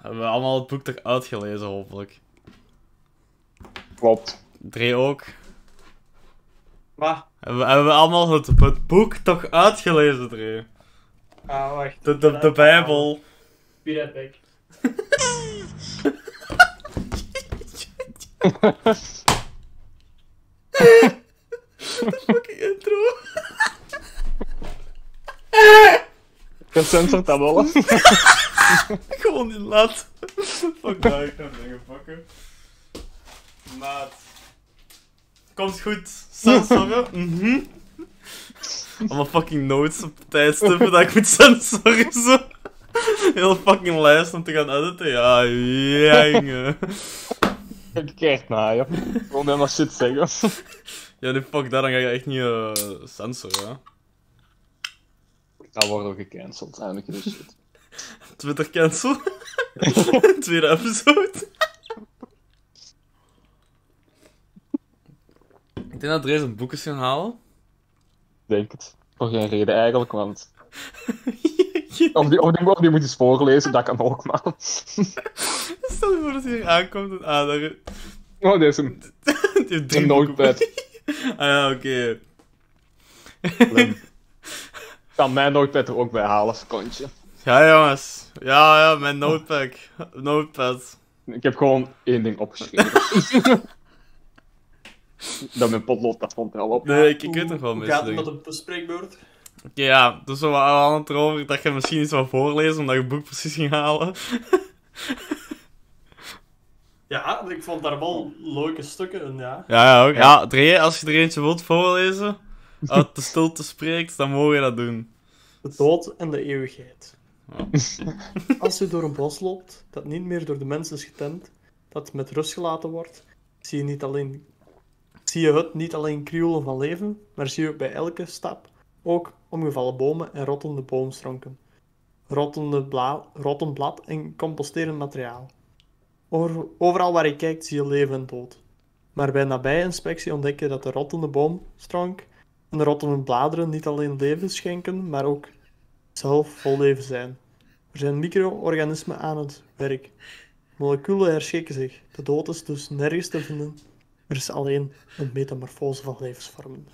Hebben we allemaal het boek toch uitgelezen, hopelijk. Klopt. Dre ook. Wat? Hebben we allemaal het boek toch uitgelezen, Dre? Ah, wacht. De Bijbel. Wie heb ik? Fucking intro. Gecensord dat wel. Gewoon niet laat. Fuck dat, ik ga dingen pakken. Maat. Komt goed. Censoren. Allemaal fucking notes op tijdstippen dat ik moet censoren zo. Heel fucking lijst om te gaan editen. Ja, jongen. Ik kijk naar je. Gewoon helemaal shit zeggen. Ja, nu fuck dat, dan ga je echt niet censoren, hè. Dat wordt ook gecanceld, eigenlijk is shit. Twitter cancel. Tweede episode. Ik denk dat Dre zijn boek is gaan halen. Denk het. Voor geen reden eigenlijk, want... Of die moet eens voorlezen, dat kan ook, man. Stel je voor dat hij hier aankomt en daar... Oh, dit is een Die heeft drie boeken. notepad. Ah ja, oké. Ik kan mijn notepad er ook bij halen, secondje. Ja, jongens. Ja, mijn notepad. Ik heb gewoon één ding opgeschreven. Dat mijn potlood, dat stond er al op. Nee, ik weet nog wel Hoe mis. gaat het met de bespreekbeurt? Oké, ja, dus we hadden het erover dat je misschien iets wou voorlezen, omdat je het boek precies ging halen. Ja, ik vond daar wel leuke stukken in, ja. Ja, ook. Ja, Dre, als je er eentje wilt voorlezen, uit de stilte spreekt, dan mogen je dat doen. De dood en de eeuwigheid. Ja. Als u door een bos loopt, dat niet meer door de mensen is getemd, dat met rust gelaten wordt, zie je het niet alleen krioelen van leven, maar zie je bij elke stap ook omgevallen bomen en rottende boomstronken, rottend blad en composterend materiaal. Overal waar je kijkt zie je leven en dood. Maar bij nabije-inspectie ontdek je dat de rottende boomstronk en de rottende bladeren niet alleen leven schenken, maar ook zelf vol leven zijn. Er zijn micro-organismen aan het werk. Moleculen herschikken zich. De dood is dus nergens te vinden. Er is alleen een metamorfose van levensvormen.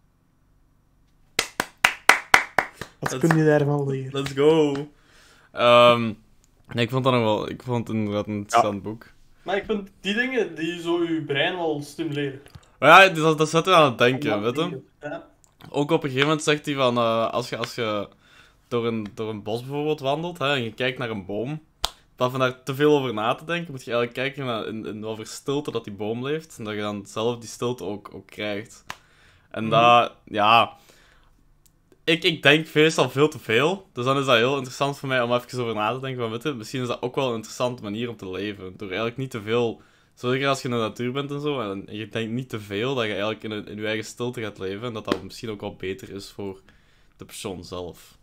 Wat kun je daarvan leren? Let's go. Nee, ik vond dat nog wel... Ik vond het inderdaad een interessant boek. Maar ik vind die dingen die zo je brein wel stimuleren. Maar ja, dat zet je aan het denken, weet je. Ja. Ook op een gegeven moment zegt hij van... als je door een bos bijvoorbeeld wandelt, hè, en je kijkt naar een boom... In plaats van daar te veel over na te denken, moet je eigenlijk kijken naar in wat voor stilte dat die boom leeft. En dat je dan zelf die stilte ook krijgt. En dat... Ja... Ik denk meestal veel te veel. Dus dan is dat heel interessant voor mij om even over na te denken. Van, weet je, misschien is dat ook wel een interessante manier om te leven. Door eigenlijk niet te veel... Zeker als je in de natuur bent en zo. En je denkt niet te veel dat je eigenlijk in je eigen stilte gaat leven. En dat dat misschien ook wel beter is voor de persoon zelf.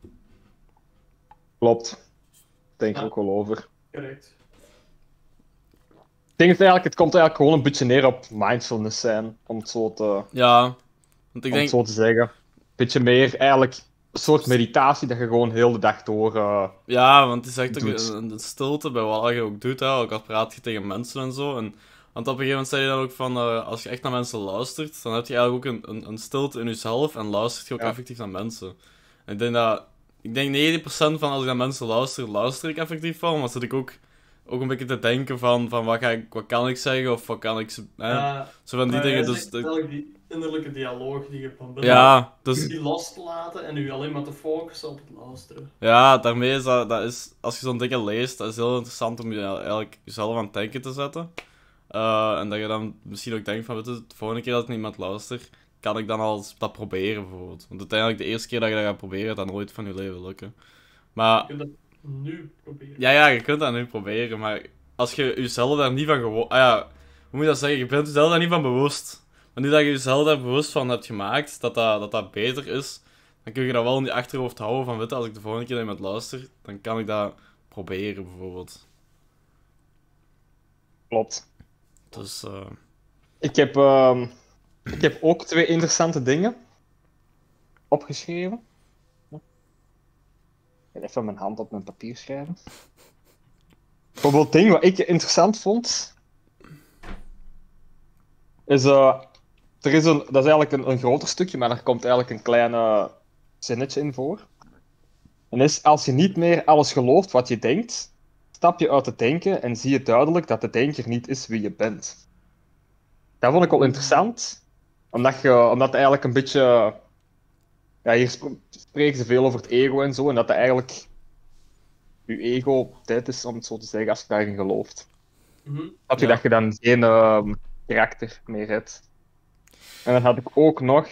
Klopt. Denk ik ook wel over. Correct. Ik denk het komt eigenlijk gewoon een beetje neer op mindfulness zijn, om het zo te, Ja, want ik om denk... het zo te zeggen. Een beetje meer eigenlijk een soort meditatie dat je gewoon heel de dag door... Ja, want het is echt ook doet. een stilte bij wat je ook doet, hè. Ook al praat je tegen mensen en zo. En, want op een gegeven moment zei je dan ook van, als je echt naar mensen luistert, dan heb je eigenlijk ook een stilte in jezelf en luistert je ook Ja. effectief naar mensen. En ik denk 90% van als ik naar mensen luister ik effectief van, maar zit ik ook een beetje te denken van wat kan ik zeggen of wat kan ik... zo van die dingen, dus... Die innerlijke dialoog die je van binnen Ja, dus... die los te laten en je alleen maar te focussen op het luisteren. Ja, daarmee is dat is, als je zo'n dingen leest, dat is heel interessant om je eigenlijk jezelf aan het denken te zetten. En dat je dan misschien ook denkt van, weet je, de volgende keer dat ik naar iemand luister, kan ik dan al dat proberen bijvoorbeeld. Want uiteindelijk de eerste keer dat je dat gaat proberen, gaat dat nooit van je leven lukken. Maar, Je kunt dat nu proberen. ja, je kunt dat nu proberen, maar als je jezelf daar niet van gewoon... hoe moet je dat zeggen? Je bent jezelf daar niet van bewust. Maar nu dat je jezelf daar bewust van hebt gemaakt, dat beter is, dan kun je dat wel in je achterhoofd houden van, weet je, als ik de volgende keer naar iemand luister, dan kan ik dat proberen, bijvoorbeeld. Klopt. Dus, Ik heb ook twee interessante dingen opgeschreven. Ik ga even mijn hand op mijn papier schrijven. Bijvoorbeeld het ding wat ik interessant vond, is... dat is eigenlijk een groter stukje, maar daar komt eigenlijk een klein zinnetje in voor. En is, als je niet meer alles gelooft wat je denkt, stap je uit het denken en zie je duidelijk dat de denker niet is wie je bent. Dat vond ik wel interessant, omdat het eigenlijk een beetje... Ja, hier spreken ze veel over het ego en zo, en dat eigenlijk je ego tijd is, om het zo te zeggen, als je daarin gelooft. Dat je Ja. dat je dan geen karakter meer hebt. En dan had ik ook nog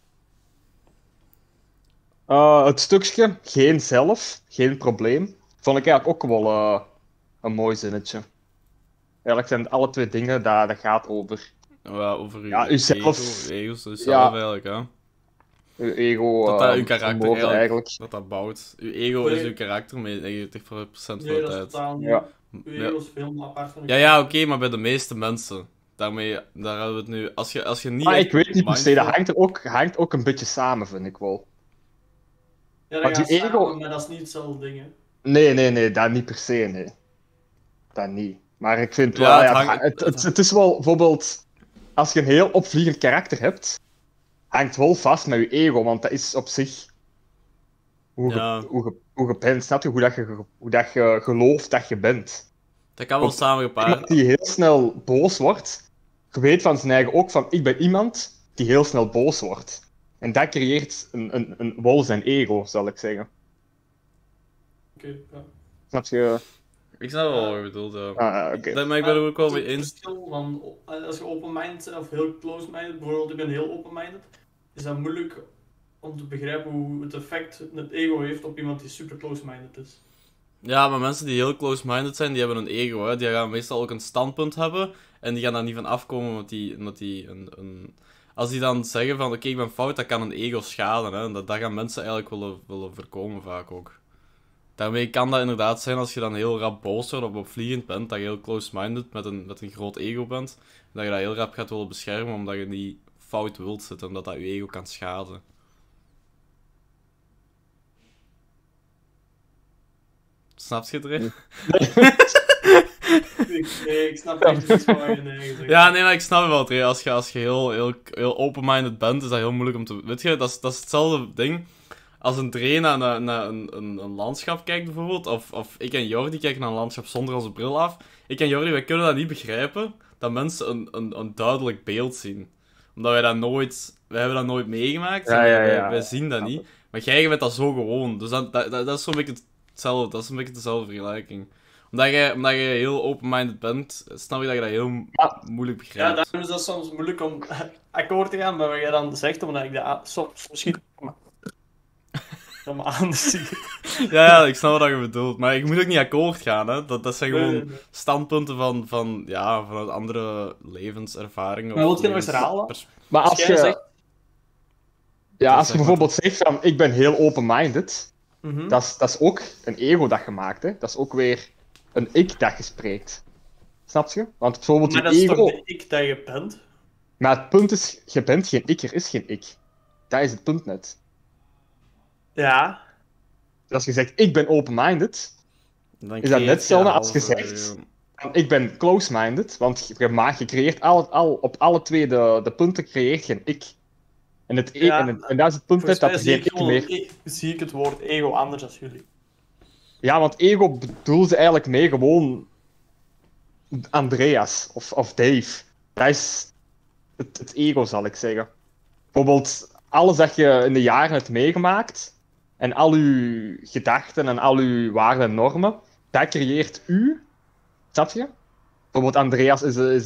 het stukje geen zelf, geen probleem. Vond ik eigenlijk ook wel een mooi zinnetje. Eigenlijk zijn het alle twee dingen dat gaat over Ja, over uw Ja, uzelf. ego, ego zelf Ja. eigenlijk, hè. je ego, Dat uw karakter vermogen eigenlijk, dat dat bouwt. Uw ego is Nee. uw karakter met 90% van Nee, de dat is tijd. totaal niet. Ja. Uw Ja. ego is veel apart van Ja, oké, maar bij de meeste mensen. Daar hebben we het nu. Als je niet Maar echt ik weet niet per se, dat mindful- hangt ook een beetje samen, vind ik wel. Ja, Want dat die gaat ego- samen, maar dat is niet hetzelfde ding, hè. Nee, dat niet per se, nee. Dat niet. Maar ik vind Ja, wel, het ja, hangt- het is wel bijvoorbeeld, als je een heel opvliegend karakter hebt, hangt wel vast met je ego, want dat is op zich hoe je, Ja. hoe je bent, snap je? Hoe dat je gelooft dat je bent. Dat kan wel Op- samengepaard. Iemand die heel snel boos wordt, je weet van zijn eigen ook van, ik ben iemand die heel snel boos wordt. En dat creëert een wel zijn ego, zal ik zeggen. Oké, ja. Snap je? Ik snap wel wat je bedoelt, ja. Oké. Maar ik ben er ook wel mee Het eens. verschil van, als je open-minded bent of heel close-minded, bijvoorbeeld ik ben heel open-minded, is dat moeilijk om te begrijpen hoe het effect het ego heeft op iemand die super close-minded is. Ja, maar mensen die heel close-minded zijn, die hebben een ego, hè. Die gaan meestal ook een standpunt hebben. En die gaan daar niet van afkomen, omdat die Als die dan zeggen van, oké, ik ben fout, dat kan een ego schaden, hè. Dat gaan mensen eigenlijk willen voorkomen, vaak ook. Daarmee kan dat inderdaad zijn als je dan heel rap boos wordt of opvliegend bent, dat je heel close-minded met een groot ego bent. Dat je dat heel rap gaat willen beschermen, omdat je niet fout wilt zitten, omdat dat je ego kan schaden. Snap je het erin? Nee, ik snap echt niets van wat je nee zegt. Ja, nee, maar ik snap wel, Trey. Als je heel open-minded bent, is dat heel moeilijk om te... Weet je, dat is hetzelfde ding. Als een Dre naar een landschap kijkt, bijvoorbeeld, of ik en Jordi kijken naar een landschap zonder onze bril af. Ik en Jordi, wij kunnen dat niet begrijpen, dat mensen een duidelijk beeld zien. Omdat wij hebben dat nooit meegemaakt, Ja, en ja, ja. wij zien dat niet. Maar jij bent dat zo gewoon, dus dat is zo'n beetje hetzelfde, dat is een beetje dezelfde vergelijking. Omdat je heel open-minded bent, snap je dat je dat heel moeilijk Ja, begrijpt. daarom is dat soms moeilijk om akkoord te gaan met wat jij dan zegt, omdat ik dat soms misschien helemaal anders zie. Ja, ik snap wat je bedoelt. Maar ik moet ook niet akkoord gaan, hè. Dat zijn gewoon Nee. standpunten vanuit andere levenservaringen. Maar of wilt je nog eens herhalen? Maar als jij je, zegt- ja, als je zeg bijvoorbeeld zegt van, ik ben heel open-minded, Mhm. dat is ook een ego dat je maakt, hè. Dat is ook weer een ik dat je spreekt. Snap je? Want bijvoorbeeld Maar je dat is ego... toch de ik dat je bent? Maar het punt is, je bent geen ik, er is geen ik. Dat is het punt net. Ja. Dus als je zegt, ik ben open-minded, Dan is dat creëert net hetzelfde je als je halve- zegt, van, ik ben close-minded, want je creëert op alle twee de punten creëert je een ik. En, Ja, en dat is het punt net, Volgens mij dat er zie geen ik, ik gewoon, meer... zie ik het woord ego anders dan jullie. Ja, want ego bedoelt ze eigenlijk mee gewoon Andreas of Dave. Dat is het ego, zal ik zeggen. Bijvoorbeeld, alles dat je in de jaren hebt meegemaakt, en al uw gedachten en al uw waarden en normen, dat creëert u. Snap je? Bijvoorbeeld, Andreas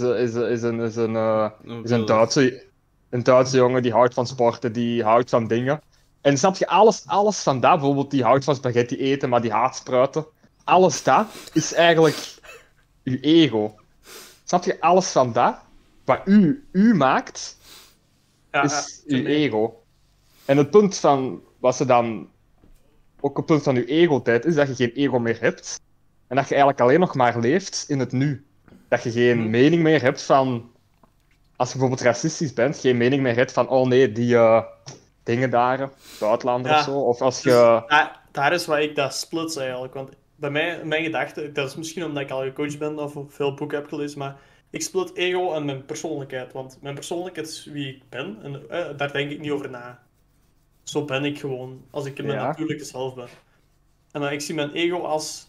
is een Duitse jongen die houdt van sporten, die houdt van dingen. En snap je, alles van dat, bijvoorbeeld die houdt van spaghetti eten, maar die haat spruiten. Alles dat is eigenlijk uw ego. Snap je, alles van dat, wat u maakt, Ja, is ja, uw ego. En het punt van, wat ze dan, ook het punt van uw ego-tijd, is dat je geen ego meer hebt. En dat je eigenlijk alleen nog maar leeft in het nu. Dat je geen mening meer hebt van, als je bijvoorbeeld racistisch bent, geen mening meer hebt van, oh nee, die dingen daar, buitenlander Ja. of zo. Of als Dus je... daar is waar ik dat splits eigenlijk. Want bij mij, mijn gedachte, dat is misschien omdat ik al gecoacht ben of veel boeken heb gelezen, maar ik split ego en mijn persoonlijkheid. Want mijn persoonlijkheid is wie ik ben en daar denk ik niet over na. Zo ben ik gewoon, als ik in mijn Ja. natuurlijke zelf ben. En dan, ik zie mijn ego als...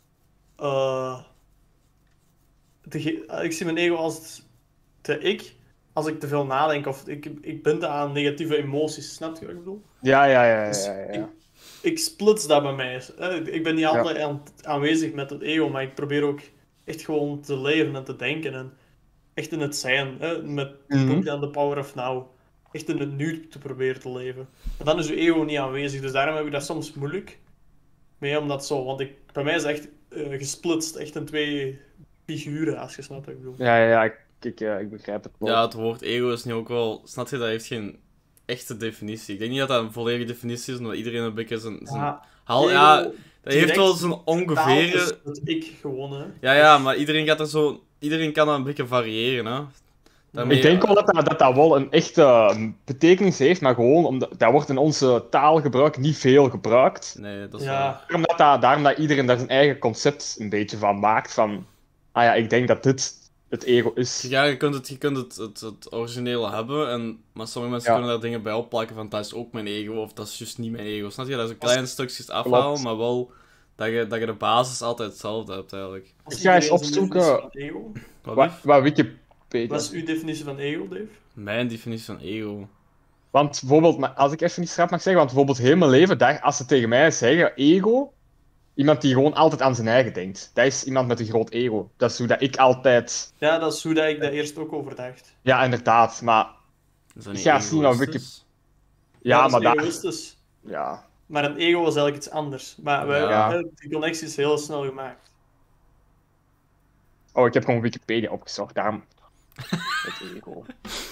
ik zie mijn ego als te ik, als ik te veel nadenk of ik bind aan negatieve emoties. Snap je wat ik bedoel? Ja. Dus ik splits dat bij mij. Ik ben niet altijd aanwezig met het ego, maar ik probeer ook echt gewoon te leven en te denken. En echt in het zijn. Met het boek dan The Power of Now. Echt in het nu te proberen te leven. En dan is je ego niet aanwezig. Dus daarom heb ik dat soms moeilijk mee, omdat zo. Want bij mij is het echt gesplitst. Echt in twee figuren, als je snapt wat ik bedoel. Ja, ik begrijp het wel. Ja, het woord ego is nu ook wel... Snap je, dat heeft geen echte definitie. Ik denk niet dat dat een volledige definitie is, omdat iedereen een beetje zijn... Ego, ja, dat heeft direct wel zo'n ongeveer... is het ik gewoon, hè. Ja, maar iedereen gaat er zo... Iedereen kan dat een beetje variëren, hè. Daarmee... Ik denk wel dat wel een echte betekenis heeft, maar gewoon omdat dat wordt in onze taalgebruik niet veel gebruikt. Nee, dat is Ja, waar. Daarom dat iedereen daar zijn eigen concept een beetje van maakt. Van, ah ja, ik denk dat dit het ego is. Ja, je kunt het originele hebben, maar sommige mensen kunnen daar dingen bij opplakken van dat is ook mijn ego, of dat is juist niet mijn ego. Snap je? Dat is een klein stukjes afhalen, maar wel dat je de basis altijd hetzelfde hebt, eigenlijk. Ik ga eens opzoeken wat Wikipedia... Wat is uw definitie van ego, Dave? Mijn definitie van ego. Want bijvoorbeeld, als ik even niet schrap mag zeggen, want bijvoorbeeld heel mijn leven, als ze tegen mij zeggen ego, iemand die gewoon altijd aan zijn eigen denkt. Dat is iemand met een groot ego. Dat is hoe dat ik altijd... Ja, dat is hoe dat ik daar eerst ook over dacht. Ja, inderdaad, maar... Is dat niet Ja, zie maar egoïstisch? Ja, dat maar is daar... egoïstisch. Ja. Maar een ego is eigenlijk iets anders. Maar Ja. die connectie is heel snel gemaakt. Oh, ik heb gewoon Wikipedia opgezocht, daarom... Het ego.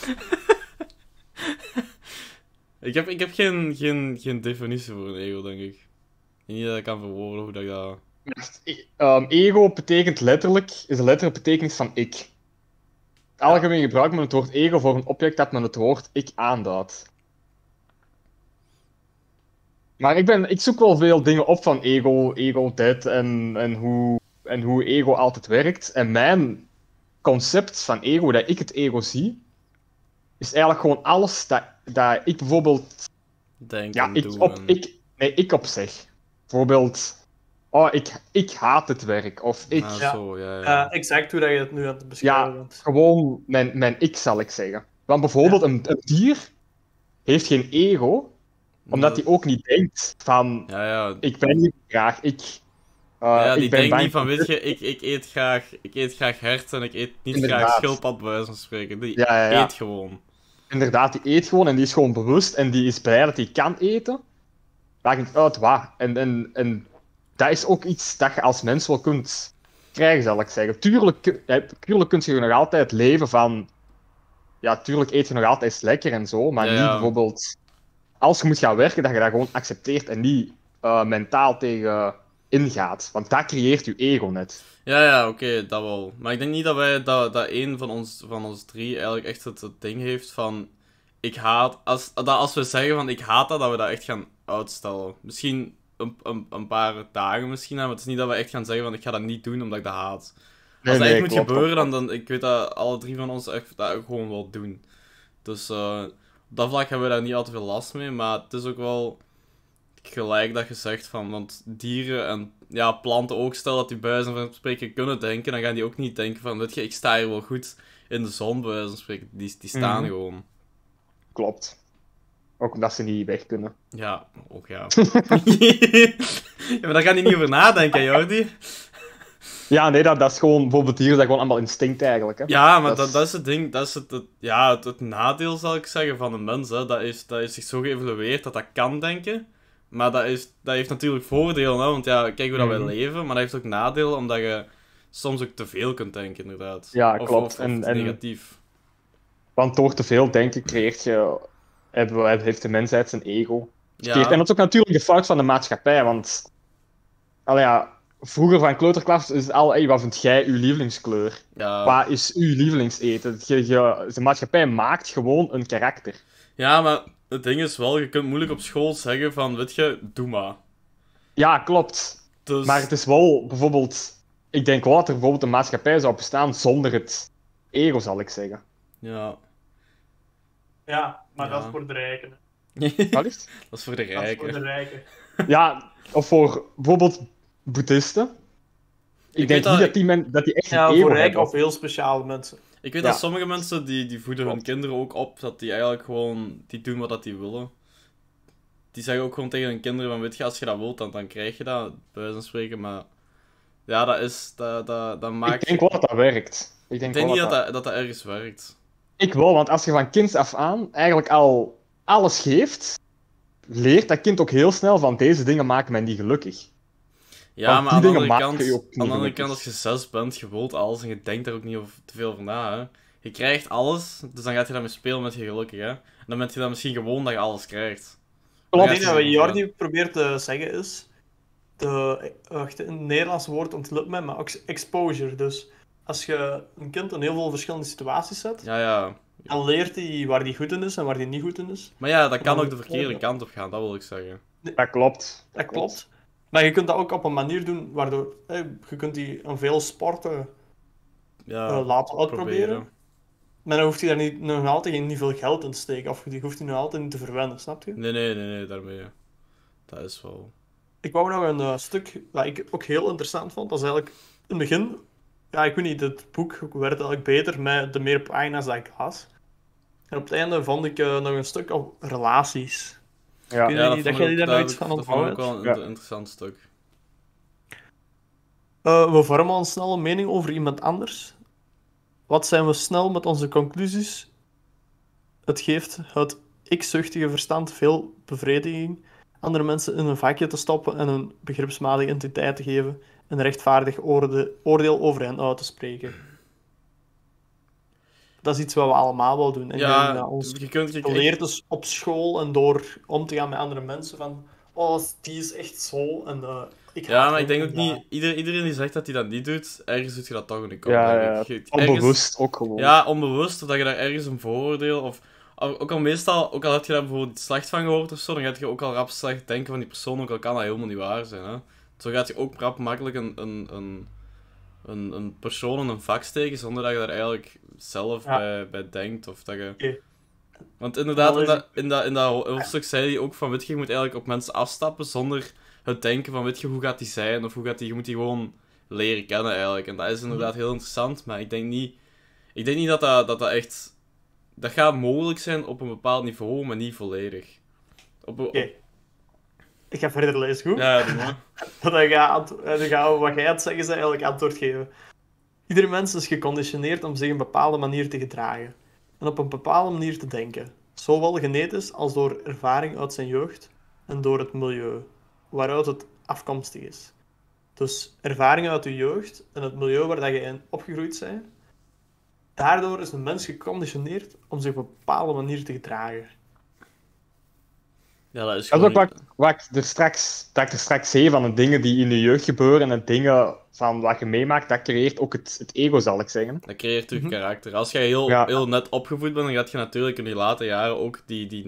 Ik heb geen definitie voor een ego, denk ik. Niet dat ik kan verwoorden hoe dat ik dat... Ego betekent letterlijk, is de letterlijke betekenis van ik. Het algemeen gebruikt men het woord ego voor een object dat men het woord ik aanduidt. Maar ik zoek wel veel dingen op van ego dit en hoe ego altijd werkt. En mijn concept van ego, dat ik het ego zie, is eigenlijk gewoon alles dat ik bijvoorbeeld... Denk Ja, en doen. ik op zeg. Bijvoorbeeld, oh, ik haat het werk. Of ik... Ah, Ja. zo, ja. Exact hoe dat je het nu aan het beschrijven bent. Gewoon mijn ik, zal ik zeggen. Want bijvoorbeeld, een dier heeft geen ego, omdat hij ook niet denkt van, Ja, ik ben hier graag, die ik ben denkt bang niet van, voor weet dit. je, ik eet graag herten en ik eet niet Inderdaad. graag schildpad, bij wijze van spreken. Die Ja. eet gewoon. Inderdaad, die eet gewoon en die is gewoon bewust en die is blij dat hij kan eten. Maakt niet uit wat. En dat is ook iets dat je als mens wel kunt krijgen, zal ik zeggen. Tuurlijk kun je nog altijd leven van... Ja, tuurlijk eet je nog altijd eens lekker en zo, maar Ja. niet bijvoorbeeld... Als je moet gaan werken, dat je dat gewoon accepteert en niet mentaal tegen ingaat. Want dat creëert je ego net. Ja, oké, dat wel. Maar ik denk niet dat één van ons drie eigenlijk echt het ding heeft van... Ik haat... Als we zeggen van ik haat dat we dat echt gaan uitstellen. Misschien een paar dagen misschien, maar het is niet dat we echt gaan zeggen van ik ga dat niet doen omdat ik dat haat. Als dat echt moet klopt, gebeuren, dan ik weet dat alle drie van ons echt dat ook gewoon wel doen. Dus op dat vlak hebben we daar niet al te veel last mee, maar het is ook wel gelijk dat je zegt van, want dieren en ja, planten ook, stel dat die bij wijze van spreken kunnen denken, dan gaan die ook niet denken van, weet je, ik sta hier wel goed in de zon, bij wijze van spreken. Die staan gewoon. Klopt. Ook omdat ze niet weg kunnen. Ja, ook ja. Ja, maar daar ga je niet over nadenken, Jordi. Ja, nee, dat is gewoon... Bijvoorbeeld dieren zijn gewoon allemaal instinct eigenlijk. Hè. Ja, maar dat is het ding. Dat is het nadeel, zal ik zeggen, van een mens. Hè. Dat is zich zo geëvolueerd dat kan denken. Maar dat heeft natuurlijk voordelen, hè. Want ja, kijk hoe dat wij leven. Maar dat heeft ook nadelen, omdat je soms ook te veel kunt denken, inderdaad. Ja, Of klopt. en negatief. Want door te veel denken heeft de mensheid zijn ego. Ja. En dat is ook natuurlijk de fout van de maatschappij, want... Vroeger van kleuterklas is het al, hey, wat vind jij uw lievelingskleur? Ja. Wat is uw lievelingseten? De maatschappij maakt gewoon een karakter. Ja, maar het ding is wel, je kunt moeilijk op school zeggen van, weet je, doe maar. Ja, klopt. Dus... Maar het is wel bijvoorbeeld... Ik denk wel dat er bijvoorbeeld een maatschappij zou bestaan zonder het ego, zal ik zeggen. Ja. Ja, maar Ja. dat is voor de rijken. Wat is het? Dat is voor de Dat is voor de rijken. rijken. Ja, of voor bijvoorbeeld boeddhisten. Ik denk weet niet dat- dat die echt een Ja, ego voor rijken hebben. of heel speciale mensen. Ik weet Ja. dat sommige mensen die voeden hun Klopt. kinderen ook op, dat die eigenlijk gewoon die doen wat dat die willen. Die zeggen ook gewoon tegen hun kinderen van, weet je, als je dat wilt, dan krijg je dat, bij wijze van spreken, maar... Ja, dat maakt... Ik denk wel dat dat werkt. Ik denk Ik denk wel niet dat dat ergens werkt. Ik wel, want als je van kinds af aan eigenlijk al alles geeft, leert dat kind ook heel snel van deze dingen maken mij niet gelukkig. Ja, Want maar die aan de dingen andere maken je ook kant, niet aan de andere gelukkig. kant, als je 6 bent, je wilt alles en je denkt daar ook niet te veel over na, hè. Je krijgt alles, dus dan gaat je daarmee spelen met je gelukkig, hè. En dan ben je dan misschien gewoon dat je alles krijgt. Ik Ja, denk dat het wat is- Jordi probeert te zeggen is... wacht, een Nederlands woord ontlukt mij, maar exposure. Dus als je een kind in heel veel verschillende situaties zet, Ja. dan leert hij waar hij goed in is en waar hij niet goed in is. Maar ja, dat kan Dan- ook de verkeerde kant op gaan, dat wil ik zeggen. Dat klopt. Dat klopt. Maar je kunt dat ook op een manier doen waardoor... je kunt die aan veel sporten Ja, laten uitproberen. proberen. Maar dan hoeft hij daar nog altijd niet veel geld in te steken. Of die hoeft hij nog altijd niet te verwennen, snap je? Nee, daarmee. Dat is wel... Ik wou nog een stuk dat ik ook heel interessant vond. Dat is eigenlijk in het begin... Ja, ik weet niet, het boek werd eigenlijk beter met de meer pagina's dat ik las. En op het einde vond ik nog een stuk over relaties. Ja. Ik weet niet dat vond jij ik daar ook- nog iets van dat vond ik ook onthouden wel een Ja. interessant stuk. We vormen ons snel een mening over iemand anders. Wat zijn we snel met onze conclusies? Het geeft het ik-zuchtige verstand veel bevrediging. Andere mensen in een vakje te stoppen en een begripsmatige identiteit te geven. Een rechtvaardig oordeel over hen uit te spreken. Dat is iets wat we allemaal wel doen. En ik denk Ja, dat ons je kunt... geleerd is op school en door om te gaan met andere mensen van oh, die is echt zo en ik Ja, haat maar ik hem denk ook en niet... Iedereen die zegt dat hij dat niet doet, ergens doet je dat toch in de kop. Ja, denk ja, ik. Ergens- onbewust ook gewoon. Ja, onbewust, of dat je daar ergens een vooroordeel, of ook al meestal, ook al heb je daar bijvoorbeeld iets slecht van gehoord of zo, dan gaat je ook al rap slecht denken van die persoon, ook al kan dat helemaal niet waar zijn, hè. Zo gaat je ook rap makkelijk een persoon in een vak steken, zonder dat je daar eigenlijk zelf Ja. bij denkt, of dat je... Oké. Want inderdaad, Dan is in dat hoofdstuk zei hij ook van, weet je, je moet eigenlijk op mensen afstappen, zonder het denken van, weet je, hoe gaat die zijn, of hoe gaat die, je moet die gewoon leren kennen eigenlijk. En dat is inderdaad heel interessant, maar ik denk niet dat echt... Dat gaat mogelijk zijn op een bepaald niveau, maar niet volledig. Oké. Ik ga verder lezen, goed? Ja, doe maar. Dan gaan we wat jij aan het zeggen is eigenlijk antwoord geven. Iedere mens is geconditioneerd om zich op een bepaalde manier te gedragen. En op een bepaalde manier te denken. Zowel genetisch als door ervaring uit zijn jeugd en door het milieu, waaruit het afkomstig is. Dus ervaringen uit je jeugd en het milieu waar dat je in opgegroeid bent. Daardoor is een mens geconditioneerd om zich op een bepaalde manier te gedragen. Ja, dat is Dat is gewoon... ook wat ik er straks zei van de dingen die in de jeugd gebeuren en de dingen van wat je meemaakt, dat creëert ook het ego, zal ik zeggen. Dat creëert je Mhm. karakter. Als jij heel, Ja. heel net opgevoed bent, dan gaat je natuurlijk in die late jaren ook die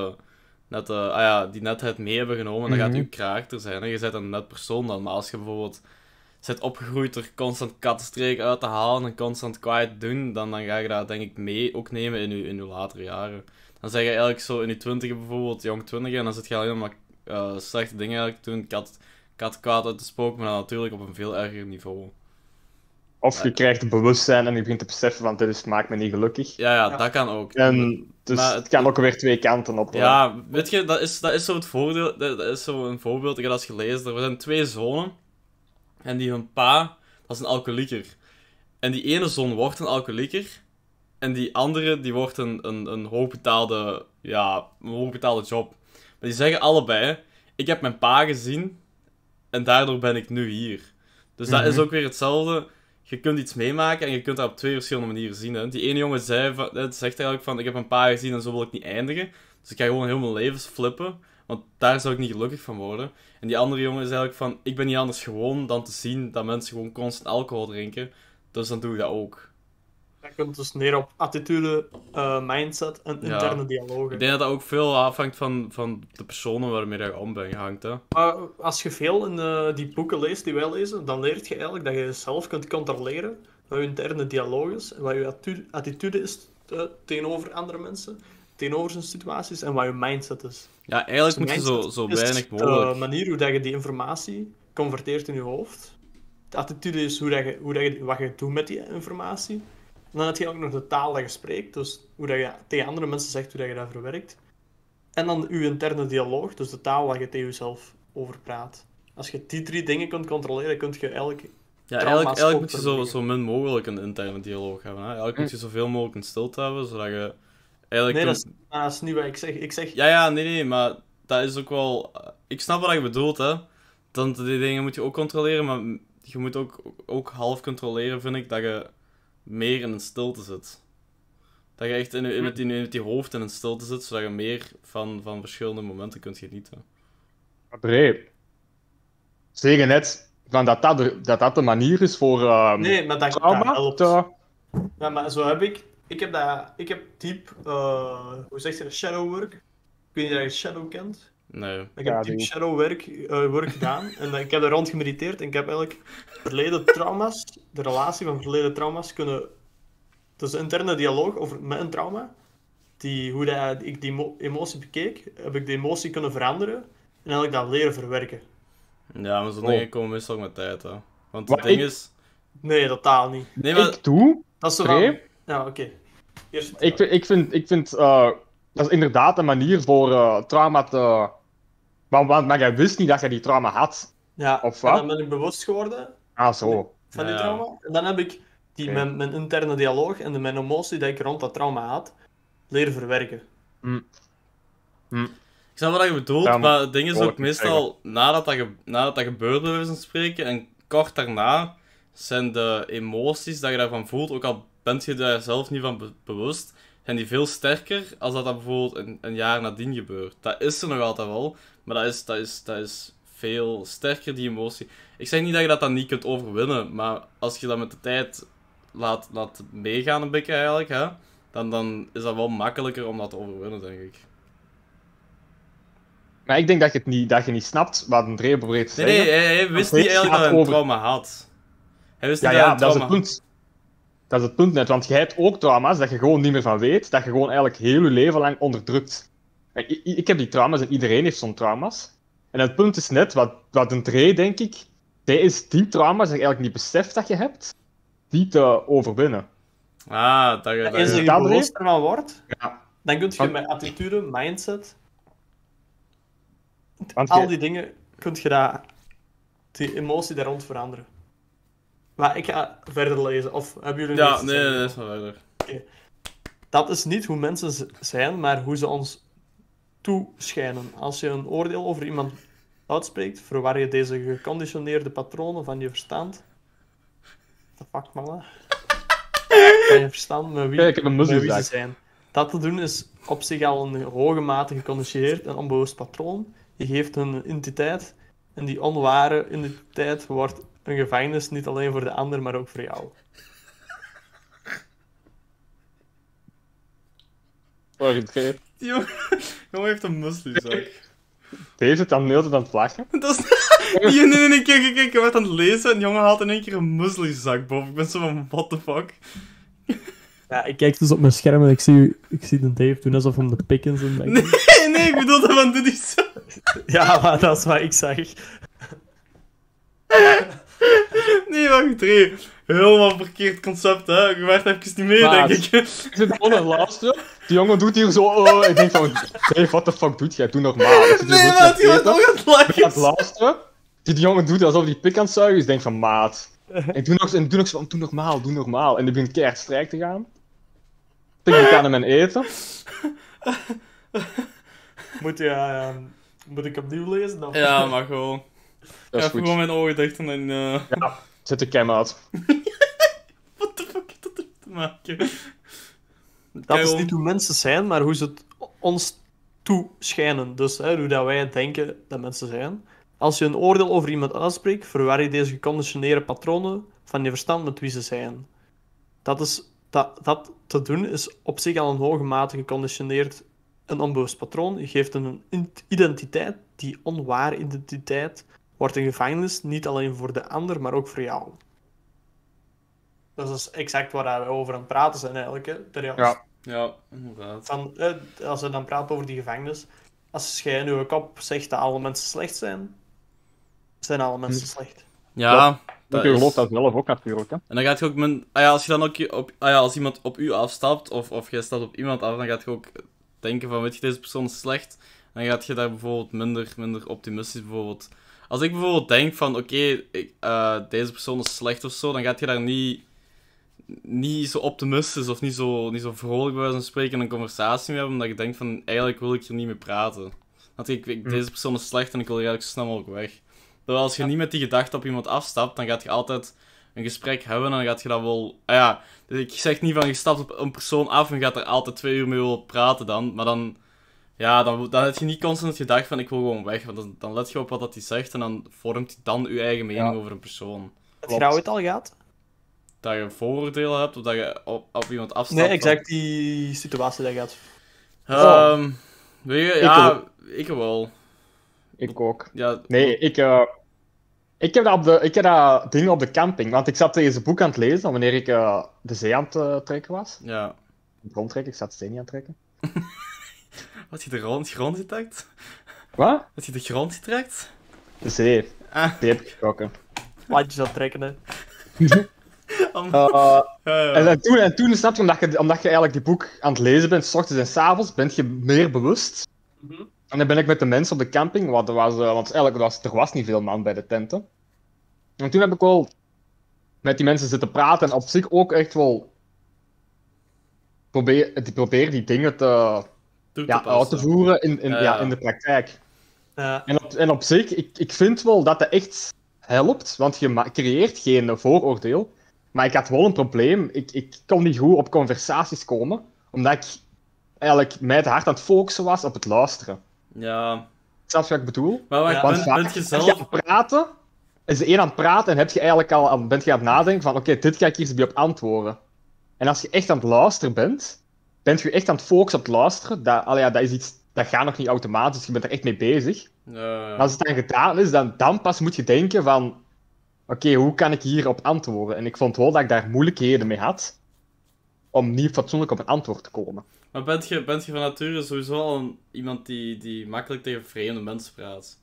netheid mee hebben genomen. Dan gaat Mhm. je karakter zijn. Hè? Je bent een net persoon dan. Maar als je bijvoorbeeld bent opgegroeid door constant kattenstreek uit te halen en constant kwaad te doen, dan ga je dat denk ik mee ook nemen in je latere jaren. Dan zeg je eigenlijk zo in je twintiger bijvoorbeeld, jong twintiger, en dan zit je alleen maar slechte dingen eigenlijk te doen. Kat kwaad uit te spoken, maar dan natuurlijk op een veel erger niveau. Of je krijgt het bewustzijn en je begint te beseffen van dit maakt me niet gelukkig. Ja, Ja. dat kan ook. En dus Maar het kan ook weer twee kanten op. Ja, weet je, dat is zo het voordeel. Dat is zo een voorbeeld. Ik heb dat eens gelezen. Er zijn 2 zonen. En die hun pa, dat is een alcoholieker. En die ene zoon wordt een alcoholieker. En die andere, die wordt een hoogbetaalde job. Maar die zeggen allebei, ik heb mijn pa gezien. En daardoor ben ik nu hier. Dus dat is Mhm. ook weer hetzelfde. Je kunt iets meemaken en je kunt dat op 2 verschillende manieren zien. Hè. Die ene jongen zegt eigenlijk van, ik heb een pa gezien en zo wil ik niet eindigen. Dus ik ga gewoon heel mijn leven flippen, want daar zou ik niet gelukkig van worden. En die andere jongen is eigenlijk van, ik ben niet anders gewoon dan te zien dat mensen gewoon constant alcohol drinken. Dus dan doe ik dat ook. Dat komt dus neer op attitude, mindset en Ja. interne dialogen. Ik denk dat dat ook veel afhangt van de personen waarmee je om bent hangt, hè. Maar als je veel in die boeken leest die wij lezen, dan leert je eigenlijk dat je jezelf kunt controleren wat je interne dialoog is, en wat je attitude is tegenover andere mensen, tegenover zijn situaties, en wat je mindset is. Ja, eigenlijk Dus moet je mindset zo is weinig de mogelijk... manier hoe dat je die informatie converteert in je hoofd. De attitude is wat je doet met die informatie. En dan heb je ook nog de taal dat je spreekt, dus hoe dat je tegen andere mensen zegt, hoe dat je dat verwerkt. En dan je interne dialoog, dus de taal waar je tegen jezelf over praat. Als je die 3 dingen kunt controleren, kun je elke... Ja, trauma's eigenlijk ook moet je verbreken. zo min mogelijk een interne dialoog hebben, hè. Eigenlijk moet je zoveel mogelijk in stilte hebben, zodat je... Eigenlijk Nee, kunt- dat is niet wat ik zeg. Ik zeg, Ja, nee, maar dat is ook wel... Ik snap wat je bedoelt, hè. Dan die dingen moet je ook controleren, maar je moet ook half controleren, vind ik, dat je meer in een stilte zit. Dat je echt met die hoofd in een stilte zit, zodat je meer van verschillende momenten kunt genieten. André, zeg je net van dat de manier is voor nee, maar dat trauma helpt. te... Ja, maar zo heb ik... Ik heb diep... hoe zeg je dat? Shadow work. Ik weet niet of je shadow kent. Nee. Ik Ja, heb diep die- shadow work gedaan. En ik heb er rond gemediteerd. En ik heb eigenlijk verleden trauma's, de relatie van verleden trauma's kunnen... Dus de interne dialoog over met een trauma. Hoe dat ik die emotie bekeek, heb ik die emotie kunnen veranderen. En eigenlijk dat leren verwerken. Ja, maar zo'n Oh. dingen komen meestal met tijd, hè. Want Wat het ding ik- is... Nee, totaal niet. Nee, maar... Ik doe... Dat is zo André? van... Ja, oké. Eerst... Ik vind dat is inderdaad een manier voor trauma te... Maar jij wist niet dat je die trauma had. Ja, Of en wat? dan ben ik bewust geworden Ah, zo. van die Ja. trauma. En dan heb ik die, Oké. mijn interne dialoog en mijn emotie die ik rond dat trauma had, leren verwerken. Ik snap wat je bedoelt, Ja, maar het ding is wou ook ik niet meestal nadat dat gebeurt, bij wijze van spreken, en kort daarna zijn de emoties dat je daarvan voelt, ook al bent je daar zelf niet van bewust, zijn die veel sterker als dat bijvoorbeeld een jaar nadien gebeurt. Dat is er nog altijd wel, maar dat is veel sterker, die emotie. Ik zeg niet dat je dat dan niet kunt overwinnen, maar als je dat met de tijd laat meegaan een beetje eigenlijk, hè, dan is dat wel makkelijker om dat te overwinnen, denk ik. Maar ik denk dat je niet snapt wat André probeert te Nee, zeggen. hij wist André niet eigenlijk dat gaat hij een over- trauma had. Hij wist Ja, niet dat hij ja, een dat is het trauma punt. Dat is het punt net, want jij hebt ook trauma's dat je gewoon niet meer van weet, dat je gewoon eigenlijk heel je leven lang onderdrukt. Ik heb die trauma's en iedereen heeft zo'n trauma's. En het punt is net, wat André, denk ik, hij is die trauma's dat je eigenlijk niet beseft dat je hebt, die te overwinnen. Ah, dat je... Ja, Dat eens dat je... je dat bewust ervan wordt, Ja. dan kun je Want- met attitude, mindset, Want al jij- die dingen, kun je die emotie daar rond veranderen. Maar ik ga verder lezen, of hebben jullie nog Ja, iets te nee, zeggen? dat is wel verder. Dat is niet hoe mensen zijn, maar hoe ze ons toeschijnen. Als je een oordeel over iemand uitspreekt, verwar je deze geconditioneerde patronen van je verstand. What the fuck, man? Van je verstand met wie, Kijk, ik heb een met wie ze muziekzaak. zijn. Dat te doen is op zich al een hoge mate geconditioneerd en onbewust patroon. Je geeft hun een identiteit en die onware identiteit wordt een gevangenis niet alleen voor de ander, maar ook voor jou. Sorry, André. Die jongen heeft een muslimzak. Deze zit dan de hele tijd aan het lachen. Dat is... Nee, kijk, je werd aan het lezen en die jongen haalt in één keer een muslimzak boven. Ik ben zo van, what the fuck? Ja, ik kijk dus op mijn scherm en ik zie de Dave doen alsof hem de pik in zijn bek. Nee, ik bedoel dat van, doe niet zo. Ja, maar dat is wat ik zag. Nee, wacht, Dre. Helemaal verkeerd concept, hè. Je werd even niet mee, Maar- denk ik. Ik zit gewoon aan het luisteren. Die jongen doet hier zo... ik denk van... Hey, what the fuck doet jij? Doe normaal. Ik zit hier Nee, goed maat, met je was eten. ook aan het Ik ben aan het lachen. luisteren. Die jongen doet alsof hij pik aan het zuigen is. Ik denk van, maat. En doe nog zo van, doe normaal. En die begint keihard strijk te gaan. Ik aan hem en eten. Moet ik opnieuw lezen? Dan? Ja, maar gewoon. Dat is Even goed. gewoon mijn ogen dicht en dan... Ja, zet de cam uit. What the fuck heeft dat ermee te maken? Dat is niet hoe mensen zijn, maar hoe ze het ons toeschijnen. Dus hoe dat wij denken dat mensen zijn. Als je een oordeel over iemand uitspreekt, verwar je deze geconditioneerde patronen van je verstand met wie ze zijn. Dat is dat te doen is op zich al een hoge mate geconditioneerd een onbewust patroon. Je geeft een identiteit, die onware identiteit wordt een gevangenis, niet alleen voor de ander, maar ook voor jou. Dat is exact waar we over aan het praten zijn eigenlijk. Hè? Ja. Ja, inderdaad. Als we dan praten over die gevangenis, als jij in je kop zegt dat alle mensen slecht zijn alle mensen slecht. Ja, Je gelooft dat zelf ook natuurlijk. Hè? En dan gaat je ook als je dan ook als iemand op u afstapt, of jij stapt op iemand af, dan gaat je ook denken van, weet je, deze persoon is slecht. Dan gaat je daar bijvoorbeeld minder optimistisch bijvoorbeeld. Als ik bijvoorbeeld denk van, oké, deze persoon is slecht of zo, dan gaat je daar niet zo optimistisch of niet zo vrolijk bij wijze van spreken in een conversatie mee hebben, omdat je denkt van, eigenlijk wil ik hier niet mee praten. Want deze persoon is slecht en ik wil hier eigenlijk zo snel mogelijk weg. Terwijl als je niet met die gedachte op iemand afstapt, dan gaat je altijd een gesprek hebben en dan gaat je dat wel... dus ik zeg niet van je stapt op een persoon af en gaat er altijd 2 uur mee willen praten dan, maar dan heb je niet constant het gedacht van ik wil gewoon weg, want dan let je op wat dat hij zegt en dan vormt hij dan je eigen mening over een persoon. Heb je ooit al gehad? Dat je vooroordelen hebt of dat je op iemand afstapt. Nee, exact die situatie dat je had. Weet je, ja, ik wel. Ik ook. Ja, Nee, ik heb dat ding op de camping, want ik zat deze boek aan het lezen wanneer ik de zee aan het trekken was. Ja. Rondtrekken, ik zat de zee niet aan het trekken. Had je de grond getrekt? Wat? Had je de grond getrekt? De zee. Ah. Die heb ik getrokken. Ladjes aan het trekken, hè. En toen snap je, omdat je eigenlijk die boek aan het lezen bent, 's ochtends en 's avonds, ben je meer bewust. En dan ben ik met de mensen op de camping, want eigenlijk er was niet veel man bij de tenten. En toen heb ik wel met die mensen zitten praten en op zich ook echt wel proberen die dingen uit te voeren in de praktijk. En op zich, ik vind wel dat het echt helpt, want je creëert geen vooroordeel. Maar ik had wel een probleem. Ik kon niet goed op conversaties komen, omdat ik eigenlijk mij te hard aan het focussen was op het luisteren. Ja. Snap je wat ik bedoel? Maar Want bent je zelf... als je aan het praten, is de een aan het praten en heb je eigenlijk bent je aan het nadenken van oké, dit ga ik hier eens bij op antwoorden. En als je echt aan het luisteren bent je echt aan het focussen op het luisteren. Dat is iets, dat gaat nog niet automatisch, je bent er echt mee bezig. Maar als het dan gedaan is, dan pas moet je denken van oké, hoe kan ik hierop antwoorden? En ik vond wel dat ik daar moeilijkheden mee had om niet fatsoenlijk op een antwoord te komen. Maar bent je van nature sowieso al iemand die makkelijk tegen vreemde mensen praat?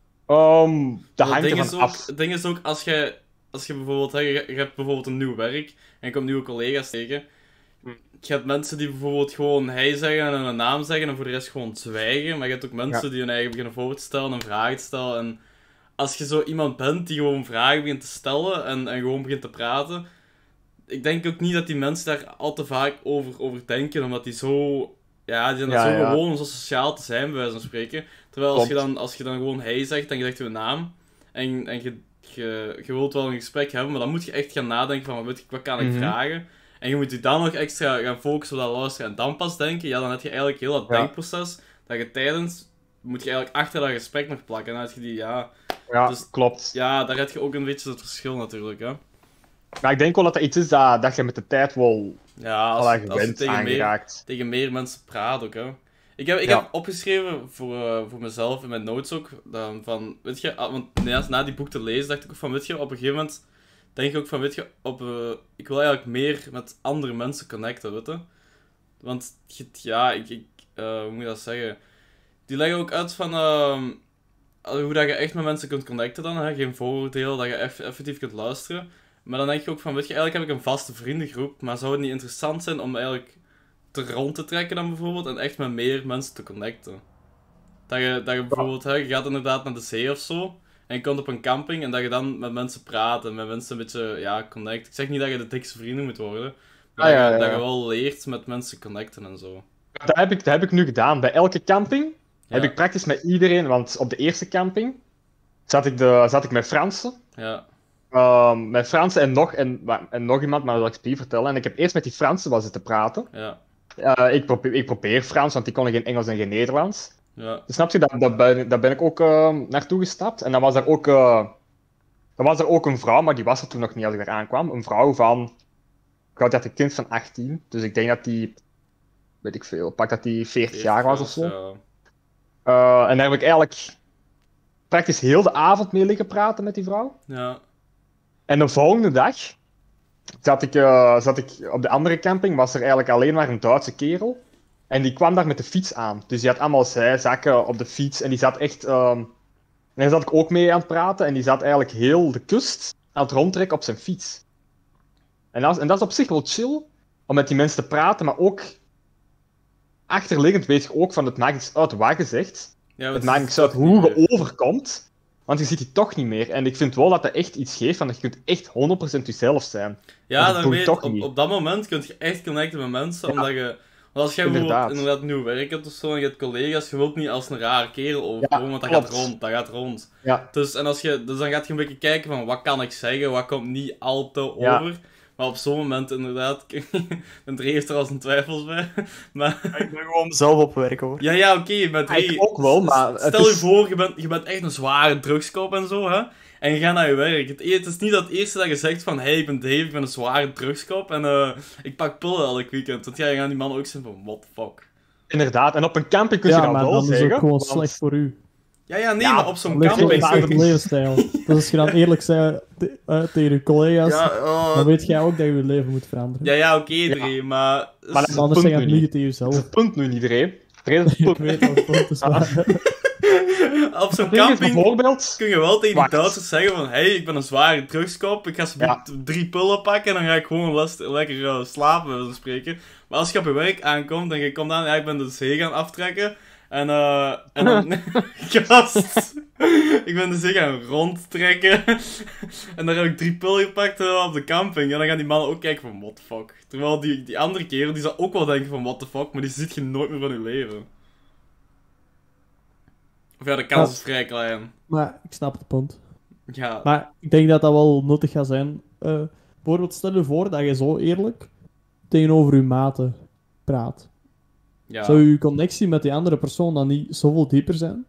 Dat hangt ervan af. Het ding is ook, als je bijvoorbeeld, je hebt bijvoorbeeld een nieuw werk en je komt nieuwe collega's tegen. Je hebt mensen die bijvoorbeeld gewoon hij zeggen en een naam zeggen en voor de rest gewoon zwijgen. Maar je hebt ook mensen die hun eigen beginnen voor te stellen en vragen te stellen. En als je zo iemand bent die gewoon vragen begint te stellen en gewoon begint te praten, ik denk ook niet dat die mensen daar al te vaak over denken, omdat die zo... Ja, die zijn zo gewoon om zo sociaal te zijn, bij wijze van spreken. Terwijl als je dan gewoon hij zegt en je zegt je naam, en je wilt wel een gesprek hebben, maar dan moet je echt gaan nadenken van, wat kan ik vragen? En je moet je dan nog extra gaan focussen op dat luisteren en dan pas denken, ja, dan heb je eigenlijk heel dat denkproces, dat je moet je eigenlijk achter dat gesprek nog plakken. En dan heb je die, dus, klopt. Ja, daar heb je ook een beetje het verschil natuurlijk, hè. Maar ik denk wel dat dat iets is dat je met de tijd wel als gewend aangeraakt. Tegen meer mensen praat ook, hè. Ik heb opgeschreven voor mezelf in mijn notes ook, van, weet je, want na die boek te lezen dacht ik ook van, weet je, op een gegeven moment denk ik ook van, weet je, ik wil eigenlijk meer met andere mensen connecten, weet je. Want, hoe moet je dat zeggen? Die leggen ook uit van, hoe dat je echt met mensen kunt connecten dan, hè? Geen vooroordeel, dat je effectief kunt luisteren. Maar dan denk je ook van, weet je, eigenlijk heb ik een vaste vriendengroep, maar zou het niet interessant zijn om eigenlijk rond te trekken dan bijvoorbeeld en echt met meer mensen te connecten? Dat je bijvoorbeeld, je gaat inderdaad naar de zee of zo, en je komt op een camping en dat je dan met mensen praat en met mensen een beetje, connect. Ik zeg niet dat je de dikste vrienden moet worden, maar dat je wel leert met mensen connecten en zo. Dat heb ik nu gedaan. Bij elke camping heb ik praktisch met iedereen, want op de eerste camping zat ik met Fransen. Ja. Met Fransen en nog iemand, maar dat zal ik Spie vertellen. En ik heb eerst met die Fransen wel zitten praten. Ja. Ik probeer Frans, want die konden geen Engels en geen Nederlands. Ja. Dus snap je, daar ben ik ook naartoe gestapt. En dan was er ook een vrouw, maar die was er toen nog niet als ik daar aankwam. Een vrouw van Goud had een kind van 18, dus ik denk dat die, weet ik veel, pak dat die 40 jaar was of zo. Ja. En daar heb ik eigenlijk praktisch heel de avond mee liggen praten met die vrouw. Ja. En de volgende dag zat ik op de andere camping, was er eigenlijk alleen maar een Duitse kerel. En die kwam daar met de fiets aan. Dus die had allemaal zijzakken op de fiets en die zat echt... en daar zat ik ook mee aan het praten en die zat eigenlijk heel de kust aan het rondtrekken op zijn fiets. En dat is op zich wel chill, om met die mensen te praten, maar ook achterliggend weet je ook van het maakt iets uit wat je zegt. Ja, Het maakt niks uit hoe je overkomt, want je ziet die toch niet meer. En ik vind wel dat dat echt iets geeft, van dat je kunt echt 100% jezelf zijn. Ja, dat dan doe weet je je, toch niet. op dat moment kun je echt connecten met mensen, Ja. omdat je... Want als jij Inderdaad. bijvoorbeeld inderdaad nieuw werk hebt of zo, en je hebt collega's, je wilt niet als een rare kerel overkomen, want dat klopt. gaat rond. Ja, Dus dan gaat je een beetje kijken van, wat kan ik zeggen, wat komt niet al te Ja. over. Maar op zo'n moment inderdaad, een Dre heeft er al zijn twijfels bij. Maar, Ik ben gewoon zelf op werk, hoor. ja, oké, je bent ik ook wel, maar het Stel je is... voor, je bent echt een zware drugskop en zo, hè. En je gaat naar je werk. Het is niet dat eerste dat je zegt van, hey, ik ben Dave, ik ben een zware drugskop en ik pak pillen elk weekend. Want ja, je gaat die mannen ook zijn van, what the fuck. Inderdaad, en op een camping kun je Ja, dat maar wel dan is het zeggen. ook gewoon want- slecht voor u. Ja, nee, Ja, maar op zo'n Dan ligt het camping... in je eigen levensstijl. Dus als je dan eerlijk bent tegen je collega's, dan weet jij ook dat je je leven moet veranderen. Ja, oké, Dre, maar... Maar dat is Anders het zeg je punt het nu niet tegen Dat is jezelf. het punt nu niet, Dre. Dre, dat is het Ik punt. weet dat het punt is waar. Op zo'n Het ding is camping bijvoorbeeld... kun je wel tegen die Wacht. Duitsers zeggen van, hey, ik ben een zware drugskop, ik ga Ja. 3 pillen pakken en dan ga ik gewoon lekker slapen, bij wijze van spreken. Maar als je op je werk aankomt en je komt aan, ja, ik ben de zee gaan aftrekken. En dan... Gast! Ik ben de zee gaan rondtrekken. En dan heb ik 3 pillen gepakt op de camping. En dan gaan die mannen ook kijken van, what the fuck. Terwijl die andere kerel, die zal ook wel denken van, what the fuck. Maar die ziet je nooit meer van je leven. Of ja, de kans is vrij klein. Maar ik snap het punt. Ja. Maar ik denk dat dat wel nuttig gaat zijn. Bijvoorbeeld, stel je voor dat je zo eerlijk tegenover je maten praat. Ja. Zou je connectie met die andere persoon dan niet zoveel dieper zijn?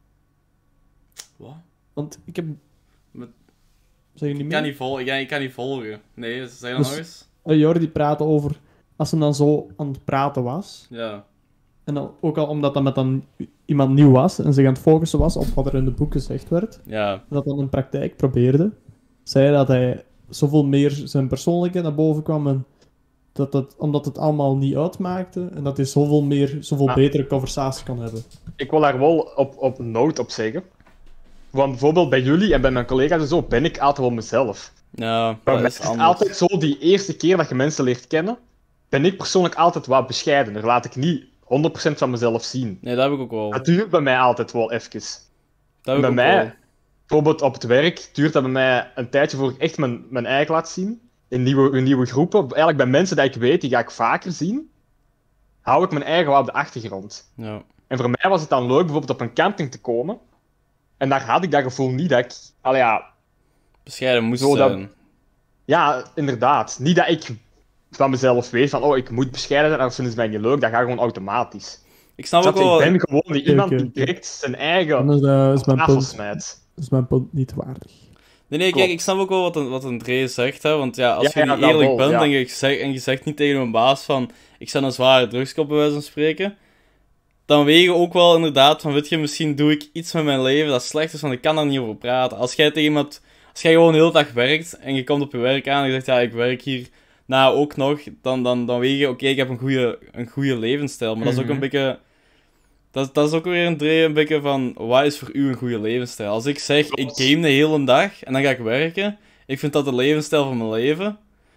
Wat? Want ik heb... Met- Zeg je niet Ik meer? kan niet volgen. Ik kan niet volgen. Nee, zeg dat Dus- nog eens. Jordi praatte over... Als ze dan zo aan het praten was... Ja. En dan, ook al omdat dat met dan iemand nieuw was en zich aan het focussen was op wat er in de boek gezegd werd, Ja. en dat dan in praktijk probeerde, zei hij dat hij zoveel meer zijn persoonlijkheid naar boven kwam en omdat het allemaal niet uitmaakte en dat hij zoveel Ah. betere conversaties kon hebben. Ik wil daar wel op een noot op zeggen. Want bijvoorbeeld bij jullie en bij mijn collega's en zo ben ik altijd wel mezelf. Ja, Bij dat mij is is het anders. altijd zo, die eerste keer dat je mensen leert kennen, ben ik persoonlijk altijd wat bescheidener. Laat ik niet 100% van mezelf zien. Nee, dat heb ik ook wel. Dat duurt bij mij altijd wel even. Dat heb ik bij ook mij, wel. bijvoorbeeld op het werk, duurt dat bij mij een tijdje voor ik echt mijn eigen laat zien. In nieuwe groepen. Eigenlijk bij mensen die ik weet, die ga ik vaker zien, hou ik mijn eigen wat op de achtergrond. Ja. En voor mij was het dan leuk bijvoorbeeld op een camping te komen. En daar had ik dat gevoel niet dat ik... Bescheiden moest Zo dat- zijn. Ja, inderdaad. Niet dat ik van mezelf weet van, oh, ik moet bescheiden zijn, of vinden ze mij niet leuk. Dat gaat gewoon automatisch. Ik snap ook Snap je? wel... Ik ben gewoon die iemand oké. die direct zijn eigen Anders is mijn tafel punt, smijt. is mijn punt niet waardig. Nee, kijk, Klopt. ik snap ook wel wat een Dre zegt, hè. Want ja, als Ja, je ja, niet dat eerlijk wel, bent ja. en je zegt niet tegen een baas van... Ik ben een zware drugskop, bij wijze van spreken. Dan weet je ook wel inderdaad van... Weet je, misschien doe ik iets met mijn leven dat slecht is, want ik kan daar niet over praten. Als jij tegen iemand... Als jij gewoon de hele dag werkt en je komt op je werk aan en je zegt... Ja, ik werk hier nou ook nog. Dan weet je, oké, ik heb een goede levensstijl. Maar dat is ook Mhm. een beetje... Dat is ook weer een beetje van, wat is voor u een goede levensstijl? Als ik zeg, ik game de hele dag en dan ga ik werken, ik vind dat de levensstijl van mijn leven.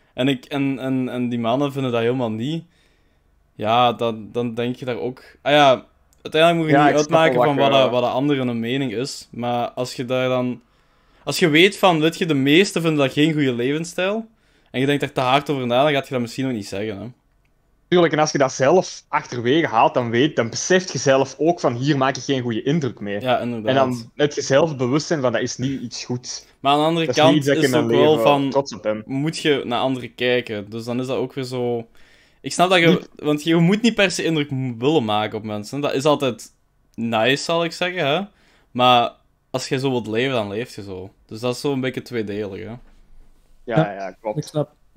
En die mannen vinden dat helemaal niet. Ja, dan denk je daar ook... Ah ja, uiteindelijk moet je Ja, niet ik snap uitmaken wel van wat je- wat de anderen een mening is. Maar als je daar dan... Als je weet van, weet je, de meesten vinden dat geen goede levensstijl, en je denkt daar te hard over na, dan gaat je dat misschien ook niet zeggen, hè. Tuurlijk, en als je dat zelf achterwege haalt, dan beseft je zelf ook van, hier maak ik geen goede indruk mee. Ja, inderdaad. En dan heb je zelf bewustzijn van, dat is niet iets goeds. Maar aan de andere Dat is niet kant iets dat ik is in het mijn ook wel leven van... trots op ben. Moet je naar anderen kijken. Dus dan is dat ook weer zo... Ik snap dat je... Want je moet niet per se indruk willen maken op mensen. Dat is altijd nice, zal ik zeggen, hè. Maar als je zo wilt leven, dan leef je zo. Dus dat is zo een beetje tweedelig, hè. Ja, Ja. klopt. Ik snap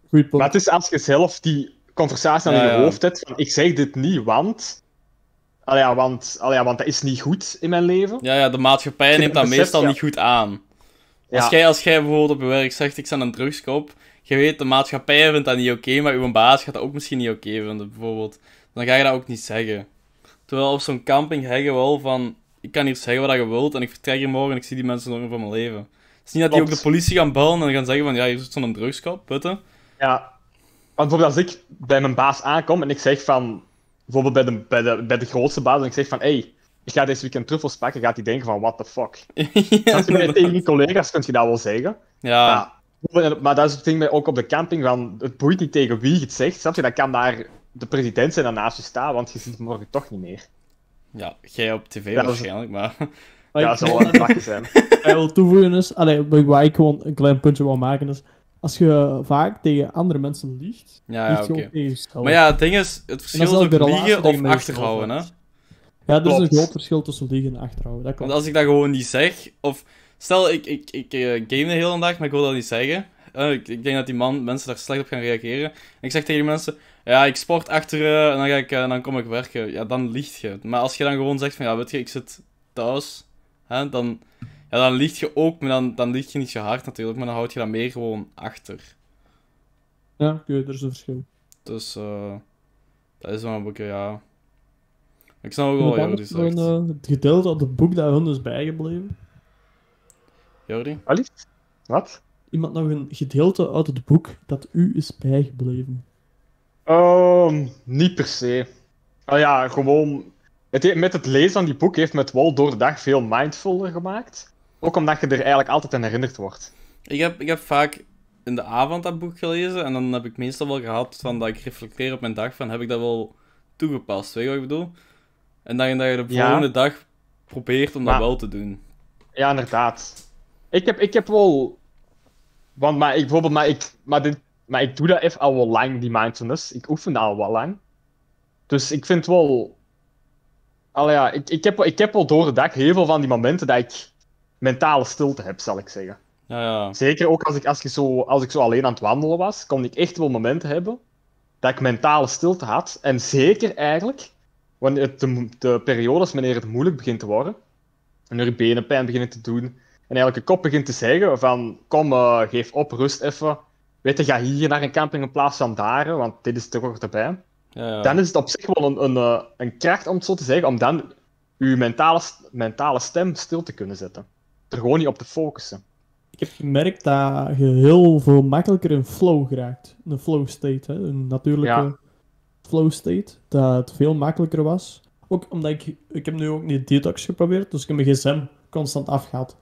Goed punt. Maar het is als je zelf die conversatie aan Ja, je ja. hoofd hebt van ik zeg dit niet, want... want dat is niet goed in mijn leven. Ja, de maatschappij Je neemt dat beseft, meestal ja. niet goed aan. Ja. Als jij bijvoorbeeld op je werk zegt, ik sta een drugskop, je weet, de maatschappij vindt dat niet oké, maar uw baas gaat dat ook misschien niet oké vinden, bijvoorbeeld. Dan ga je dat ook niet zeggen. Terwijl op zo'n camping heb je wel van, ik kan hier zeggen wat je wilt en ik vertrek hier morgen en ik zie die mensen nog van mijn leven. Het is niet dat die ook Klopt. de politie gaan bellen en gaan zeggen van, ja, hier zit zo'n drugskop, putten. Ja. Want bijvoorbeeld als ik bij mijn baas aankom en ik zeg van... Bijvoorbeeld bij de grootste baas en ik zeg van... Hey, ik ga deze weekend truffels pakken, gaat hij denken van... What the fuck? Ja, Tegen je collega's kun je dat wel zeggen. ja, Maar dat is het ding ook op de camping van... Het boeit niet tegen wie je het zegt, snap je? Dan kan daar de president zijn en naast je staan, want je ziet hem morgen toch niet meer. ja, jij op tv Ja, dat is- waarschijnlijk, maar... Maar Ja, ik dat zal wel een lachen zijn. wil toevoegen is, waar ik gewoon een klein puntje wil maken is, als je vaak tegen andere mensen liegt, Ja, lieg je oké. ook tegen jezelf. Maar ja, het ding is, het verschil is ook ook de relatie liegen dat je of met achterhouden, hè. jezelf Ja, er is Klopt. een groot verschil tussen liegen en achterhouden. Dat Want klopt. als ik dat gewoon niet zeg, of stel ik game de hele dag, maar ik wil dat niet zeggen. Ik denk dat die mensen daar slecht op gaan reageren. En ik zeg tegen die mensen, ja, ik sport achter en dan kom ik werken. Ja, dan lieg je. Maar als je dan gewoon zegt van, ja, weet je, ik zit thuis, hè, dan lieg je ook, maar dan lieg je niet zo hard natuurlijk, maar dan houd je dat meer gewoon achter. Ja, oké, er is een verschil. Dus, dat is wel een beetje, ja... Ik snap ook wel wat Jordi zegt. Het gedeelte uit het boek dat hun is bijgebleven. Jordi? Wat lief? Wat? Iemand nog een gedeelte uit het boek dat u is bijgebleven. Niet per se. Ja, gewoon... Met het lezen van die boek heeft me het wel door de dag veel mindfuller gemaakt. Ook omdat je er eigenlijk altijd aan herinnerd wordt. Ik heb vaak in de avond dat boek gelezen en dan heb ik meestal wel gehad van dat ik reflecteer op mijn dag van heb ik dat wel toegepast, weet je wat ik bedoel? En dat je de Ja. volgende dag probeert om dat Maar- wel te doen. Ja, inderdaad. Ik heb wel... Want, maar ik doe dat even al wel lang, die mindfulness. Ik oefen dat al wel lang. Dus ik vind wel... ik heb wel door de dag heel veel van die momenten dat ik mentale stilte heb, zal ik zeggen. Ja. Zeker ook als ik zo alleen aan het wandelen was, kon ik echt wel momenten hebben dat ik mentale stilte had. En zeker eigenlijk, wanneer de periodes wanneer het moeilijk begint te worden, wanneer je benen pijn beginnen te doen, en eigenlijk je kop begint te zeggen van, kom, geef op, rust even. Weet je, ga hier naar een camping in plaats van daar, want dit is toch erbij. Ja. Dan is het op zich wel een kracht, om het zo te zeggen, om dan je mentale stem stil te kunnen zetten. Er gewoon niet op te focussen. Ik heb gemerkt dat je heel veel makkelijker in flow geraakt. Een flow state, hè? Een natuurlijke Ja. flow state. Dat het veel makkelijker was. Ook omdat ik heb nu ook niet detox geprobeerd, dus ik heb mijn gsm constant afgehaald.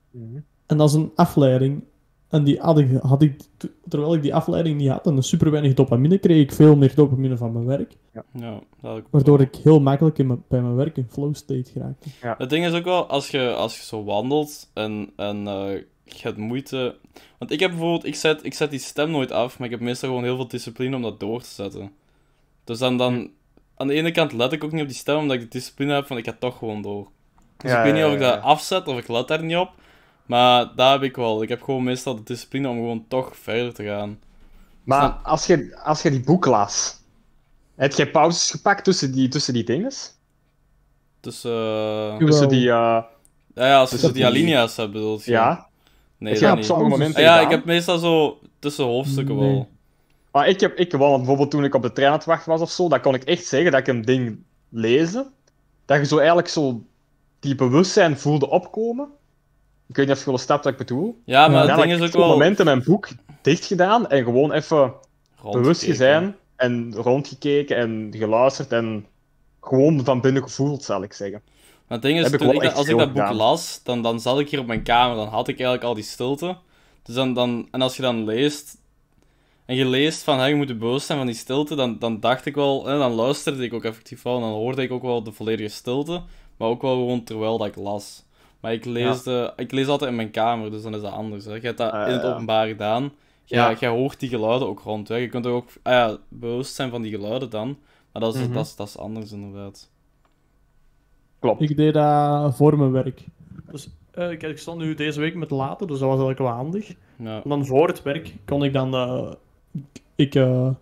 En dat is een afleiding. En die had ik, terwijl ik die afleiding niet had en super weinig dopamine, kreeg ik veel meer dopamine van mijn werk. Ja, dat had ik ook Waardoor wel. ik heel makkelijk bij mijn werk in flow state geraakte. Het ding is ook wel, als je zo wandelt en je hebt moeite... Want ik heb bijvoorbeeld, ik zet die stem nooit af, maar ik heb meestal gewoon heel veel discipline om dat door te zetten. Dus dan aan de ene kant let ik ook niet op die stem, omdat ik de discipline heb van ik ga toch gewoon door. Dus Ja, ik weet niet ja, of ik ja. dat afzet of ik let daar niet op, maar dat heb ik wel. Ik heb gewoon meestal de discipline om gewoon toch verder te gaan. Maar als je die boek las, heb jij pauzes gepakt tussen die dinges? Dus, Tussen die... als je dus zo die die- alinea's hebt, bedoel je? ja. Nee, Heb je dat op niet. sommige momenten Ja, ik gedaan? heb meestal zo tussen hoofdstukken Nee. wel. Maar ik wel, want bijvoorbeeld toen ik op de trein aan het wachten was of zo, dan kon ik echt zeggen dat ik een ding lezen. Dat je zo eigenlijk zo die bewustzijn voelde opkomen. Ik weet niet of je wel snapt wat ik bedoel. Ja, maar Ja, het Dan ding heb is ik ook zo'n wel... momenten mijn boek dicht gedaan en gewoon even bewust rondkijken. zijn en rondgekeken en geluisterd en gewoon van binnen gevoeld, zal ik zeggen. Maar het ding is, Heb ik toen wel ik dat- echt als ik veel dat boek gedaan. las, dan zat ik hier op mijn kamer, dan had ik eigenlijk al die stilte. Dus en als je dan leest, en je leest van, je moet je bewust zijn van die stilte, dan dacht ik wel, dan luisterde ik ook effectief wel, en dan hoorde ik ook wel de volledige stilte, maar ook wel gewoon terwijl dat ik las. Maar ik lees altijd in mijn kamer, dus dan is dat anders. Hè. Je hebt dat in het ja. openbaar gedaan. Ja. Jij hoort die geluiden ook rond. Hè. Je kunt er ook bewust zijn van die geluiden dan, maar dat is, Mhm. dat is anders inderdaad. Klopt. Ik deed dat voor mijn werk. Dus kijk, ik stond nu deze week met later, dus dat was eigenlijk wel handig. Ja. En dan voor het werk kon ik dan Ik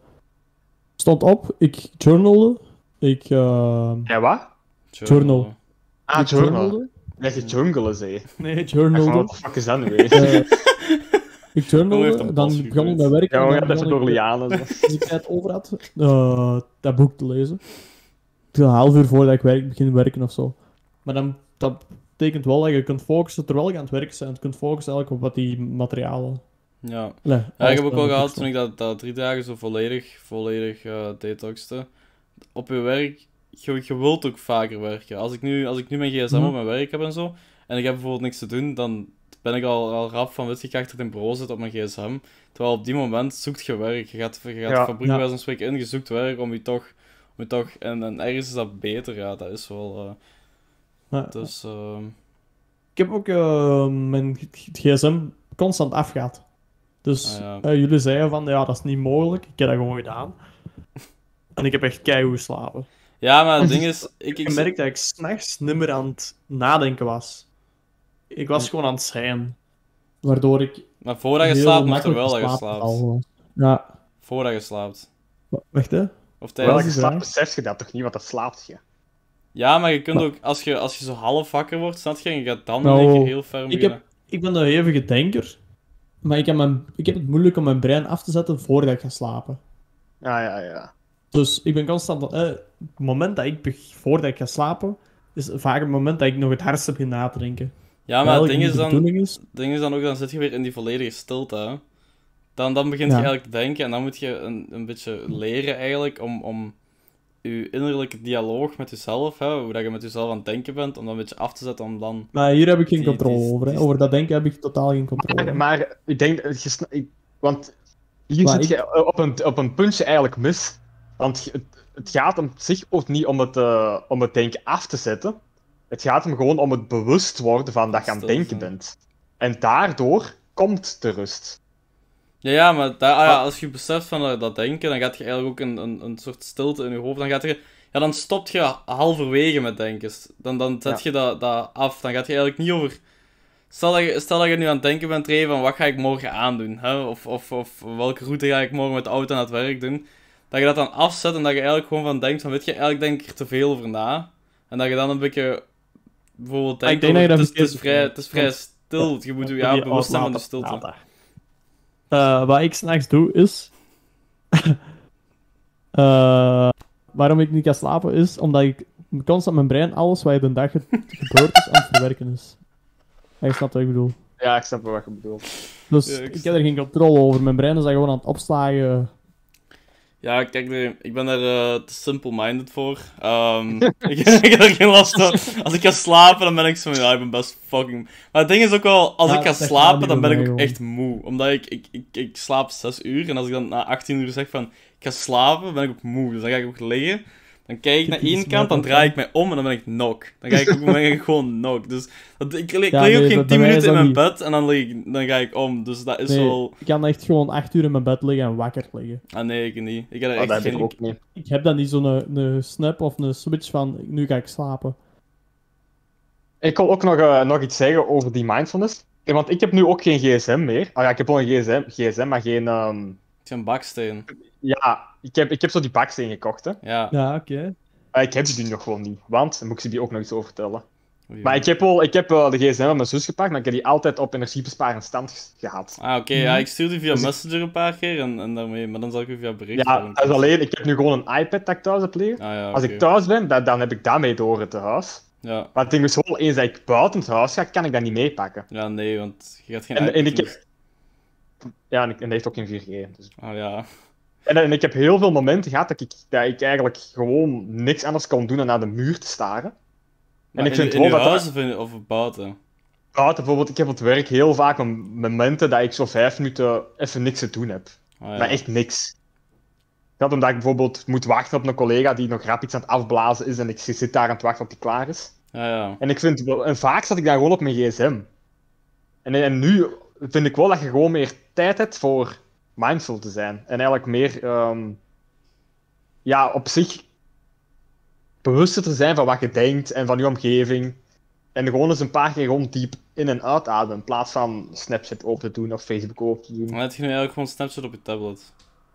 stond op, ik journalde, ik Ja, wat? Journal. Ah, ik journal. journalde. Dat je jungle zei. Nee, Wat journalde. de fuck is dat nu weer? Ik Hoe heeft journalde, een dan pasfiguur begon ik uit? met werken. Ja, en we dan gaan even begon door ik, lianen. Zo. als ik tijd over had, dat boek te lezen. Een half uur voordat ik begin werken of zo. Maar dan, dat betekent wel dat je kunt focussen terwijl je aan het werk bent. Je kunt focussen eigenlijk op wat die materialen. Ja. Nee, Ja, ik heb ook wel wel gehad toen ik dat 3 dagen zo volledig detoxte. Op je werk, je wilt ook vaker werken. Als ik nu mijn gsm Mhm. op mijn werk heb en zo, en ik heb bijvoorbeeld niks te doen, dan ben ik al rap van, weet je, ik ga achter in bureau zitten op mijn gsm. Terwijl op die moment zoekt je werk. Je gaat de Ja. fabriek bij zo'n spreken in, je zoekt werk om je toch en ergens is dat beter, ja, dat is wel... Ja. Dus, Ik heb ook mijn gsm constant afgaat. Dus ja. jullie zeiden van, ja, dat is niet mogelijk. Ik heb dat gewoon gedaan. En ik heb echt keihard geslapen. Ja, maar het ding is... Ik merkte dat ik s'nachts niet meer aan het nadenken was. Ik was gewoon aan het zijn. Waardoor ik Maar voordat je heel slaapt, moet er makkelijk wel in dat je slaap slaapt. val gewoon. Ja, Voordat je slaapt. wacht hè. Of Terwijl tijdens... je is slaapt, waar. besef je dat toch niet, want dat slaapt je. Ja, maar je kunt Maar- ook, als je zo half wakker wordt, snap je, en je gaat dan in Nou, één keer heel ver ik beginnen. Ik ben een hevige denker. Maar ik heb het moeilijk om mijn brein af te zetten voordat ik ga slapen. Ja. Dus ik ben constant... het moment dat voordat ik ga slapen, is vaak het moment dat ik nog het hardste begin na te denken. Ja, maar het Terwijl ding de is dan, bedoeling is... ook, dan zit je weer in die volledige stilte, hè. Dan begint je Ja. eigenlijk te denken, en dan moet je een beetje leren eigenlijk om je innerlijke dialoog met jezelf, hè, hoe dat je met jezelf aan het denken bent, om dat een beetje af te zetten, om dan... Maar hier heb ik geen Die- controle die- over. Hè. die- Over dat denken heb ik totaal geen controle. Maar ik denk, want hier Maar zit je op een puntje eigenlijk mis. Want het gaat om zich ook niet om het denken af te zetten. Het gaat hem gewoon om het bewust worden van dat je aan het Stil denken zijn. bent. En daardoor komt de rust. Ja, maar als je beseft van dat denken, dan gaat je eigenlijk ook een soort stilte in je hoofd. Dan stopt je halverwege met denken. Dan zet je dat af. Dan gaat je eigenlijk niet over... Stel dat je nu aan het denken bent, Ray, van wat ga ik morgen aandoen? Hè? Of welke route ga ik morgen met de auto naar het werk doen? Dat je dat dan afzet en dat je eigenlijk gewoon van denkt van, weet je, eigenlijk denk ik er te veel over na. En dat je dan een beetje bijvoorbeeld denkt, ik denk dat je dat het is verkeerd vrij doet. stil. Je moet je Die bewust zijn van de uitlaten stilte. praten. Wat ik s'nachts doe is... waarom ik niet kan slapen is omdat ik constant mijn brein alles wat de dag gebeurd is aan het verwerken is. Ja, je snapt wat ik bedoel. Ja, ik snap wel wat je bedoelt. Dus Ja, ik ik heb er geen controle over. Mijn brein is daar gewoon aan het opslagen. Ja, kijk, ik ben er te simple-minded voor. Ik heb er geen last van. Als ik ga slapen, dan ben ik zo van, ja, ik ben best fucking... Maar het ding is ook wel, als Ja, ik ga dat gaat slapen, niet dan ben bij ik mij ook gewoon. echt moe. Omdat ik slaap 6 uur, en als ik dan na 18 uur zeg van, ik ga slapen, ben ik ook moe. Dus dan ga ik ook liggen. Dan kijk ik naar Typisch één kant, dan mij ook, draai hè. ik mij om en dan ben ik knock. Dan ben ik gewoon knock. Dus ik lig Ja, ook nee, geen 10 bij mij is minuten in dat mijn niet. bed en dan ga ik om. Dus dat is Nee, wel... ik kan echt gewoon 8 uur in mijn bed liggen en wakker liggen. Ah nee, ik niet. Ik heb er Oh, echt dat heb ik geen... ook niet. Ik heb dan niet zo'n een snap of een switch van nu ga ik slapen. Ik wil ook nog iets zeggen over die mindfulness. Want ik heb nu ook geen gsm meer. Ah ja, ik heb wel een gsm maar geen... Ik ben baksteen. Ja, ik heb zo die baksteen gekocht, hè. Ja. Ja, oké. Ik heb die nog gewoon niet, want dan moet ik ze die ook nog iets over vertellen. Oei, Maar ik heb de gsm van mijn zus gepakt, maar ik heb die altijd op energiebesparende stand gehad. Ah, oké, ja, ik stuurde via Dus- Messenger een paar keer en daarmee, maar dan zal ik u via bericht Ja, gewoon- dat is alleen, ik heb nu gewoon een iPad dat ik thuis heb liggen. Ah, ja, Als oké. ik thuis ben, dan heb ik dat mee door het huis. Ja. Maar het ding is wel, eens dat ik buiten het huis ga, kan ik dat niet meepakken. Ja, nee, want je gaat geen En iPad ik doen. heb... Ja, en dat heeft ook geen 4G. Dus... Ah, ja. En ik heb heel veel momenten gehad dat ik eigenlijk gewoon niks anders kon doen dan naar de muur te staren. Maar ik vind in wel uw dat huis of buiten? buiten bijvoorbeeld, ik heb op het werk heel vaak momenten dat ik zo 5 minuten even niks te doen heb. Ah, ja. Maar echt niks. Dat omdat ik bijvoorbeeld moet wachten op een collega die nog rap iets aan het afblazen is en ik zit daar aan het wachten op die klaar is. Ja, ja. En vaak zat ik daar gewoon op mijn gsm. En nu vind ik wel dat je gewoon meer tijd hebt voor mindful te zijn. En eigenlijk meer ja, op zich bewuster te zijn van wat je denkt en van je omgeving. En gewoon eens een paar keer gewoon diep in- en uitademen. In plaats van Snapchat open te doen of Facebook open te doen. Maar heb je nu eigenlijk gewoon Snapchat op je tablet?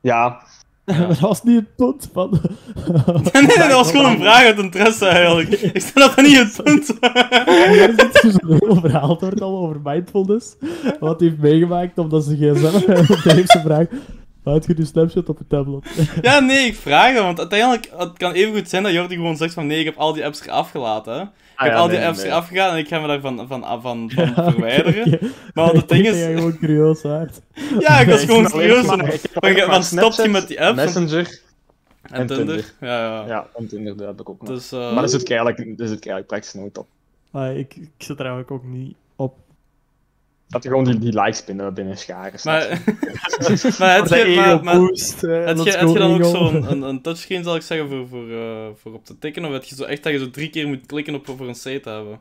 Ja. Dat was niet het punt van... Nee, dat was gewoon een vraag uit interesse eigenlijk. Ik stel dat niet het punt. Er zit dus een heel verhaal wordt al over mindfulness. Wat hij heeft meegemaakt omdat ze gsm en op de eerste vraag... Houd je nu Snapchat op je tablet? Ja, nee, ik vraag dat, want uiteindelijk het kan even goed zijn dat Jordi gewoon zegt van nee, ik heb al die apps eraf gelaten. Hè. Ik heb al die apps eraf gegaan en ik ga me daarvan van verwijderen. Okay. Maar het ding is... Je gewoon curieus waard. Ja, ik was gewoon Ik serieus. heb Van stop je met die apps Messenger en Tinder. Ja. Ja, en Tinder, dat heb ik ook nog. Dus, Maar dat zit eigenlijk praktisch nooit op. Ik zit er eigenlijk ook niet op. Dat je gewoon die likes binnen scharen. Maar heb je dan ook zo'n touchscreen, zal ik zeggen, voor op te tikken? Of heb je zo echt dat je zo 3 keer moet klikken op voor een C te hebben?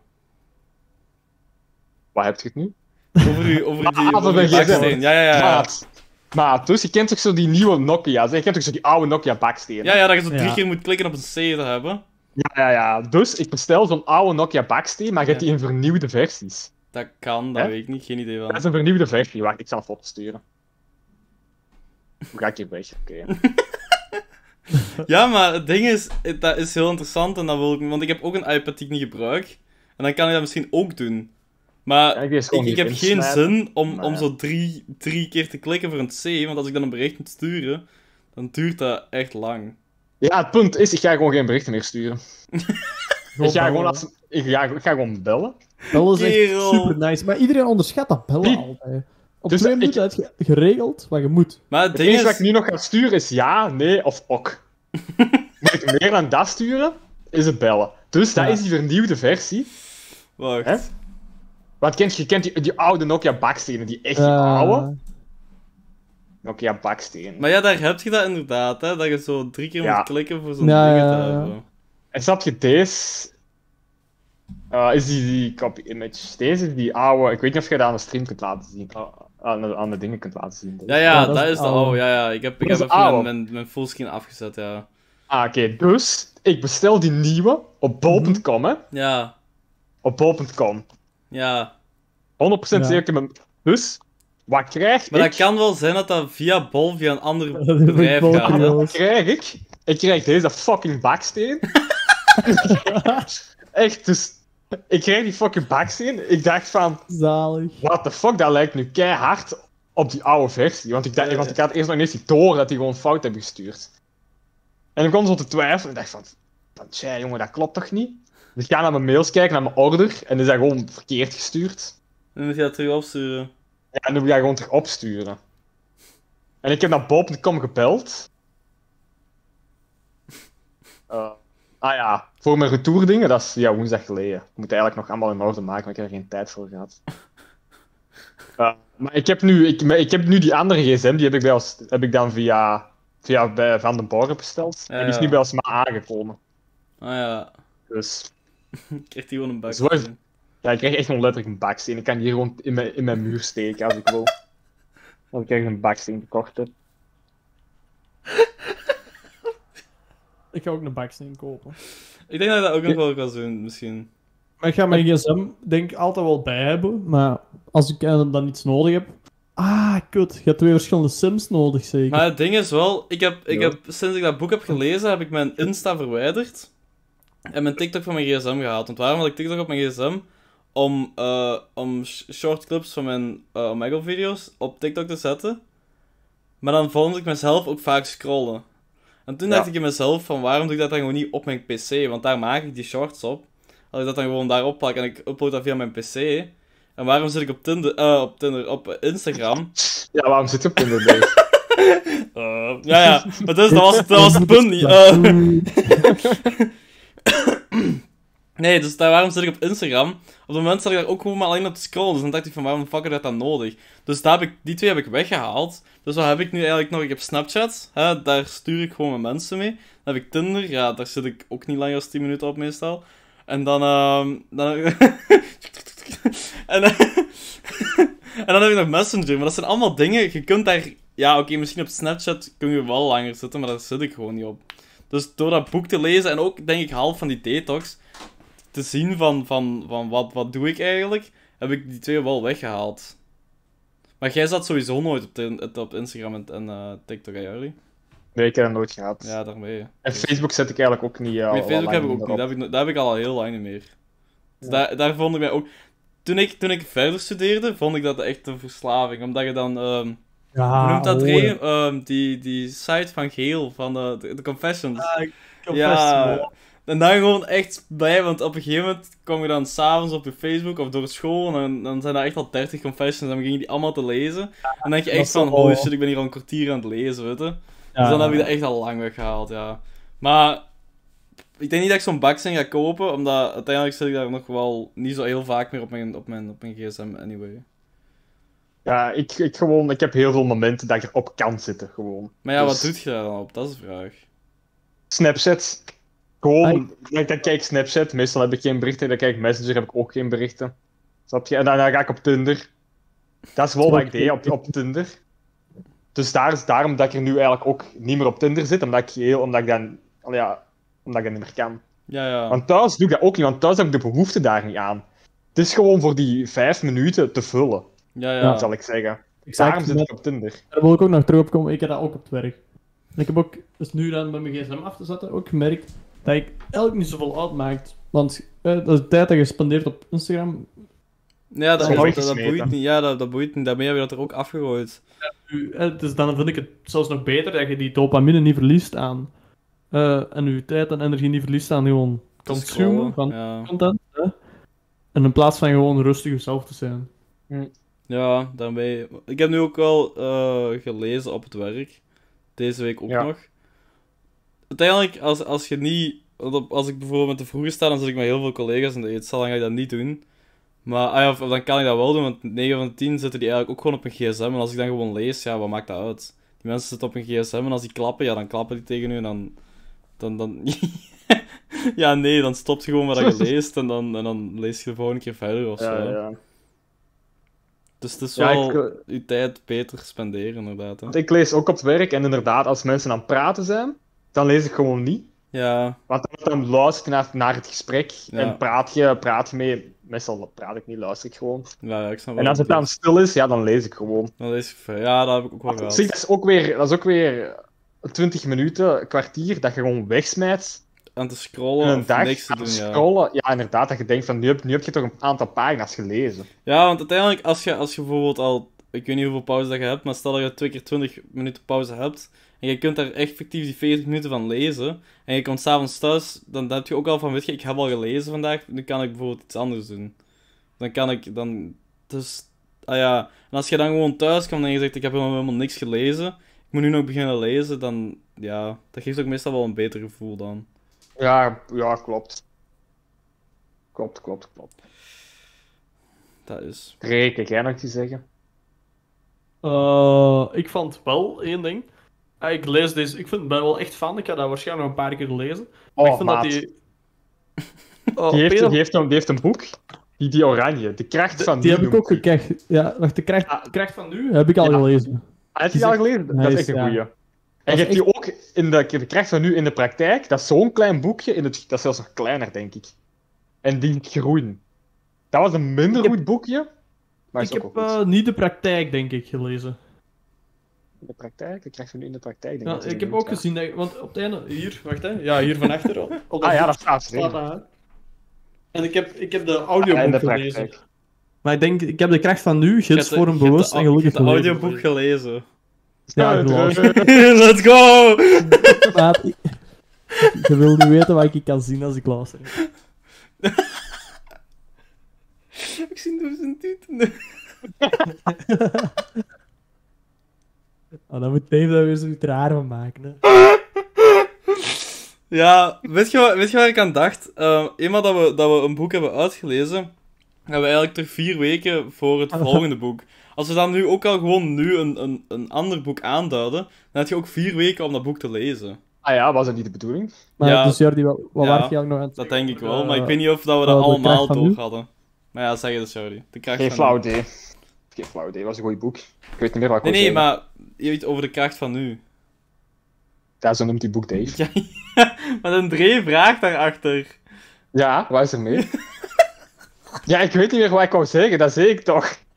Waar heb je het nu? Over die baksteen. Ja. Maar dus, je kent toch zo die nieuwe Nokia's? Je kent toch zo die oude Nokia bakstenen? Ja, dat je zo 3 keer moet klikken op een C te hebben. Ja. Dus, ik bestel zo'n oude Nokia baksteen, maar je hebt die in vernieuwde versies. Dat kan, dat weet ik niet. Geen idee van. Dat is een vernieuwde versie. Wacht, ik zal een foto sturen. Hoe ga ik hier weg? Oké. Ja, maar het ding is, dat is heel interessant en dat wil ik... Want ik heb ook een iPad die ik niet gebruik. En dan kan ik dat misschien ook doen. Maar ik heb geen zin om zo drie keer te klikken voor een C, want als ik dan een bericht moet sturen, dan duurt dat echt lang. Ja, het punt is, ik ga gewoon geen berichten meer sturen. Ik ga gewoon bellen. Bellen is echt super nice, maar iedereen onderschat dat bellen altijd. Op Dus 2 minuten heb je geregeld wat je moet. Maar het Het ding enige is... wat ik nu nog ga sturen is ja, nee of ok. Moet ik meer dan dat sturen, is het bellen. Dus dat is die vernieuwde versie. Wacht. Hè? Want je kent die oude Nokia bakstenen, die echt oude Nokia bakstenen. Maar ja, daar heb je dat inderdaad, hè. Dat je zo 3 keer moet klikken voor zo'n Ja, dingen te ja. hebben. En snap je, deze... is die copy image. Deze is die oude... Ik weet niet of je dat aan de stream kunt laten zien. Aan de dingen kunt laten zien. Ja, dat is de oude. Ja. Ik heb Dat is even oude. mijn fullscreen afgezet, ja. Oké, dus ik bestel die nieuwe op bol.com, hè. Ja. Op bol.com. 100% Ja. zeker. Dus, wat krijg Maar ik? dat kan wel zijn dat dat via Bol, via een ander Dat vind ik bedrijf wel gaat, hè. curieus. Wat krijg ik? Ik krijg deze fucking baksteen. Echt, dus... Ik krijg die fucking baksteen. Ik dacht van... Zalig. What the fuck, dat lijkt nu keihard op die oude versie. Want ik had eerst nog niet door dat die gewoon fout hebben gestuurd. En ik begon zo te twijfelen. Ik dacht van tja, jongen, dat klopt toch niet? Dus ik ga naar mijn mails kijken, naar mijn order. En is dat gewoon verkeerd gestuurd. Dan moet je dat terug opsturen. Ja, en nu moet ik dat gewoon terug opsturen. En ik heb naar bol.com gebeld. Voor mijn retourdingen, dat is woensdag geleden. Ik moet eigenlijk nog allemaal in orde maken, maar ik heb er geen tijd voor gehad. Maar ik heb nu die andere gsm, die heb ik dan via bij Van den Borre besteld. Ja, en die is nu bij ons aangekomen. Ah ja. Dus Krijgt hij gewoon een bak. Zo is- ja, ik krijg echt gewoon letterlijk een baksteen. Ik kan die hier gewoon in mijn muur steken als ik wil. Als ik echt een baksteen gekocht heb. Ik ga ook een baksteen kopen. Ik denk dat ik dat ook nog wel kan doen, misschien. Maar ik ga mijn gsm denk ik altijd wel bij hebben, maar als ik dan iets nodig heb... kut. Je hebt 2 verschillende sims nodig, zeker? Maar het ding is wel, ik heb sinds ik dat boek heb gelezen, heb ik mijn Insta verwijderd. En mijn TikTok van mijn gsm gehaald. Want waarom had ik TikTok op mijn gsm? Om short clips van mijn Omegle-video's op TikTok te zetten. Maar dan vond ik mezelf ook vaak scrollen. En toen dacht ik in mezelf van, waarom doe ik dat dan gewoon niet op mijn PC? Want daar maak ik die shorts op. Als ik dat dan gewoon daar opplak en ik upload dat via mijn PC. En waarom zit ik op Instagram? Ja, waarom zit je op Tinder, Dave? Maar dat was het punt niet. Nee, dus waarom zit ik op Instagram? Op het moment zat ik daar ook gewoon maar alleen op te scrollen. Dus dan dacht ik van, waarom de fuck is dat dan nodig? Dus die 2 heb ik weggehaald. Dus wat heb ik nu eigenlijk nog? Ik heb Snapchat, daar stuur ik gewoon mijn mensen mee. Dan heb ik Tinder, ja, daar zit ik ook niet langer dan 10 minuten op meestal. En dan en dan heb ik nog Messenger, maar dat zijn allemaal dingen, je kunt daar... Ja, oké, misschien op Snapchat kun je wel langer zitten, maar daar zit ik gewoon niet op. Dus door dat boek te lezen en ook, denk ik, half van die detox, te zien van wat doe ik eigenlijk, heb ik die 2 wel weggehaald. Maar jij zat sowieso nooit op Instagram en TikTok, hè, Jordi? Nee, ik heb dat nooit gehad. Ja, daarmee. En Facebook zet ik eigenlijk ook niet. Nee, Facebook heb ik ook niet. Dat heb ik al heel lang niet meer. Dus daar vond ik mij ook... Toen ik verder studeerde, vond ik dat echt een verslaving. Omdat je dan... hoe noemt dat, Ray? Die site van Geel, van de Confessions. Ja, en dan gewoon echt blij, want op een gegeven moment kom je dan s'avonds op je Facebook of door school en dan zijn daar echt al 30 confessions en dan ging je die allemaal te lezen. En dan denk je echt van, holy shit, ik ben hier al een kwartier aan het lezen, weet je. Dus dan heb ik dat echt al lang weggehaald, ja. Maar ik denk niet dat ik zo'n baksteen ga kopen, omdat uiteindelijk zit ik daar nog wel niet zo heel vaak meer op mijn gsm, anyway. Ja, ik heb heel veel momenten dat ik erop kan zitten, gewoon. Maar ja, Dus wat doe je daar dan op? Dat is de vraag. Snapchat. Gewoon, dan kijk ik Snapchat, meestal heb ik geen berichten, dan kijk ik Messenger, heb ik ook geen berichten. Snap je? En dan ga ik op Tinder. Dat is wel wat ik deed op Tinder. Dus daarom dat ik er nu eigenlijk ook niet meer op Tinder zit, omdat ik dan niet meer kan. Ja. Want thuis doe ik dat ook niet, want thuis heb ik de behoefte daar niet aan. Het is gewoon voor die 5 minuten te vullen, zal ik zeggen. Daarom zit ik op Tinder. Daar wil ik ook nog terug op komen, ik heb dat ook op het werk. En ik heb ook, dus nu dan met mijn gsm af te zetten, ook gemerkt dat ik eigenlijk niet zoveel uitmaakt. Want de tijd dat je spendeert op Instagram... Ja, dat nooit boeit gesmeten. niet. Ja, dat boeit niet. Daarmee heb je dat er ook afgegooid. Dus dan vind ik het zelfs nog beter dat je die dopamine niet verliest aan... en je tijd en energie niet verliest aan gewoon consumen van content. En in plaats van gewoon rustig jezelf te zijn. Ja, daarmee. Ik heb nu ook wel gelezen op het werk. Deze week ook nog. Uiteindelijk, als je niet... Als ik bijvoorbeeld met de vroege sta, dan zit ik met heel veel collega's in de eetzaal, dan ga ik dat niet doen. Maar of dan kan ik dat wel doen, want 9 van de 10 zitten die eigenlijk ook gewoon op een gsm. En als ik dan gewoon lees, ja, wat maakt dat uit? Die mensen zitten op een gsm en als die klappen, ja, dan klappen die tegen u en dan... ja, nee, dan stopt je gewoon wat je leest en dan lees je de volgende keer verder of zo. Ja. Dus het is wel je tijd beter spenderen, inderdaad. Hè. Want ik lees ook op het werk en inderdaad, als mensen aan het praten zijn, dan lees ik gewoon niet. Ja. Want dan luister je naar het gesprek en praat je mee. Meestal praat ik niet, luister ik gewoon. Ja, ik snap wel. En als het dan stil is, ja, dan lees ik gewoon. Dan lees ik ver. Ja, dat heb ik ook wel gehad. Zie, dat is ook weer 20 minuten, een kwartier, dat je gewoon wegsmijt. Aan te scrollen En of dag niks te aan doen, het ja. scrollen. Ja, inderdaad, dat je denkt van, nu heb je toch een aantal pagina's gelezen. Ja, want uiteindelijk, als je bijvoorbeeld al... Ik weet niet hoeveel pauze dat je hebt, maar stel dat je 2 keer 20 minuten pauze hebt, en je kunt daar effectief die 40 minuten van lezen, en je komt s'avonds thuis, dan heb je ook al van, weet je, ik heb al gelezen vandaag, nu kan ik bijvoorbeeld iets anders doen. Dus... Ah ja, en als je dan gewoon thuis komt en je zegt, ik heb helemaal niks gelezen, ik moet nu nog beginnen lezen, dan... Ja, dat geeft ook meestal wel een beter gevoel dan. Ja, klopt. Klopt. Dat is... Reken, jij nog iets te zeggen? Ik vond wel één ding. Ik lees deze, ben wel echt fan. Ik ga dat waarschijnlijk nog een paar keer lezen. Maar ik vind maat. dat die... Die heeft een boek, die oranje, de kracht van Die nu heb ik noemt ook hij. gekregen. Ja, wacht, de kracht van nu heb ik al gelezen. Heb je die al gelezen? Dat is echt een goeie. En je hebt die ook in de kracht van nu in de praktijk. Dat is zo'n klein boekje, dat is zelfs nog kleiner, denk ik. En die groen. Dat was een minder goed boekje. Maar Ik is ook wel goed. heb niet de praktijk, denk ik, gelezen. In de praktijk? De kracht van nu in de praktijk, denk Ja, dat ik heb ook gezien dat... Want op het einde... Hier, wacht hè. Ja, hier van achter. Op dat staat staat erin. dat. En ik heb de audioboek in de gelezen. praktijk. Maar ik denk, ik heb de kracht van nu, gids voor een bewust en gelukkig Ik heb het leven. audioboek gelezen. Ja, geloof. Let's go! Maar je wil niet weten wat ik kan zien als ik luister. Ik zie door zijn tieten. Dan moet Dave daar weer zoiets raar van maken. Hè. Ja, weet je waar ik aan dacht? Eenmaal dat we een boek hebben uitgelezen, hebben we eigenlijk toch 4 weken voor het volgende boek. Als we dan nu ook al gewoon een ander boek aanduiden, dan heb je ook 4 weken om dat boek te lezen. Ah ja, was dat niet de bedoeling? Maar Ja. dus Jordi, wat Ja, waar je ook nog aan het Dat zeggen? denk ik wel, maar ik weet niet of dat we dat de allemaal kracht van door nu? hadden. Maar ja, zeg je dus, sorry. De kracht Geen van flauw nu. idee. Geen flauw idee, was een goed boek. Ik weet niet meer wat ik Nee, wou zeggen. maar je weet over de kracht van nu. Ja, zo noemt die boek Dave. Ja, maar een Dree vraagt daarachter. Ja, waar is er mee? Ja, ik weet niet meer wat ik wou zeggen, dat zei ik toch.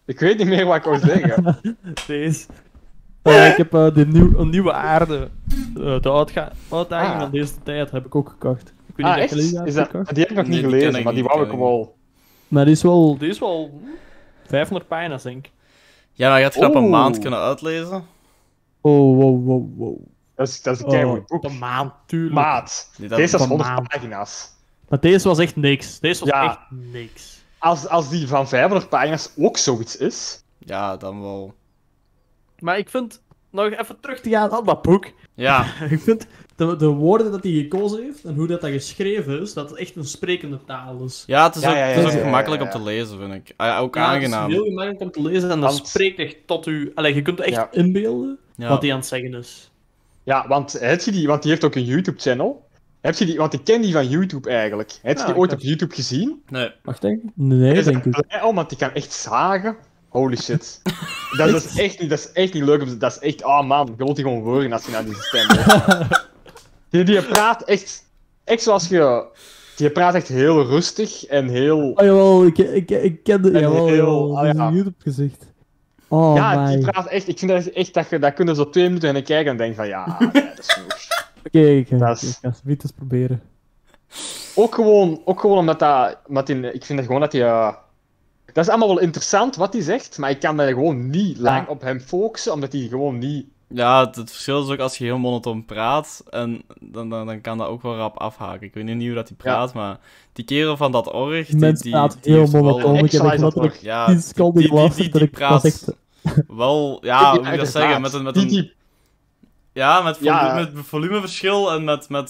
Ik weet niet meer wat ik wou zeggen. Deze. Ik heb een nieuwe aarde. De uitdaging van deze tijd heb ik ook gekocht. Ik weet niet Echt? of jullie dat Is hebben dat... gekocht. Die heb ik nog Nee, niet die ken gelezen, ik maar die niet, wou die ik ken ik wel... Maar die is wel... Die is wel 500 pagina's, denk ik. Ja, maar je had je dat op een Oeh. maand kunnen uitlezen? Oh, wow. Dat is een keigoed boek. Op een maand, tuurlijk. Maat, Nee, dat- deze was van 100 maand. pagina's. Maar deze was echt niks. Deze was Ja. echt niks. Als die van 500 pagina's ook zoiets is... Ja, dan wel. Maar ik vind, nog even terug te gaan aan dat boek. Ja, Ik vind de woorden dat hij gekozen heeft en hoe dat geschreven is, dat het echt een sprekende taal is. ja het is Ja, ook, ja, het is ja, ook ja, ja, gemakkelijk ja. om te lezen, vind ik. Ook Ja, aangenaam. Het is heel gemakkelijk om te lezen en dat Want- spreekt echt tot u. Allee, je kunt echt Ja. inbeelden Ja. wat hij aan het zeggen is. Ja, want heb je die... Want die heeft ook een YouTube-channel. Heb je die... Want ik ken die van YouTube eigenlijk. Heb je Ja, die ik ooit heb- op YouTube gezien? Nee. Wacht, denk ik? Nee, Is denk er ik. blij om, want die kan echt zagen. Holy shit. Dat is echt niet leuk. Dat is echt... Oh man, ik wil die gewoon horen als je naar die stem hoort. Die praat echt zoals je... Die praat echt heel rustig en heel... Oh jawel, ik ken het. En Jawel, heel- jawel. ah, Dat is ja. een YouTube-gezicht. Oh, ja, die my. praat echt... Ik vind dat echt... Dat kunnen zo 2 minuten en kijken en denk van... Ja, nee, dat is genoeg. Oké, ik ga Dat is- het eens proberen. Ook gewoon omdat dat... ik vind dat gewoon dat hij... dat is allemaal wel interessant wat hij zegt, maar ik kan me gewoon niet lang op hem focussen, omdat hij gewoon niet... Ja, het verschil is ook als je heel monotoon praat, en dan kan dat ook wel rap afhaken. Ik weet niet hoe dat hij praat, maar die kerel van dat org, Die mens praat heel heeft wel- monotoon. Ik heb echt Excellent letterlijk Ja, 10 seconden die geluisterd en die ik was echt... praat wel, ja, hoe moet je dat zeggen, met inderdaad. een Die- ja, met Ja. met volumeverschil en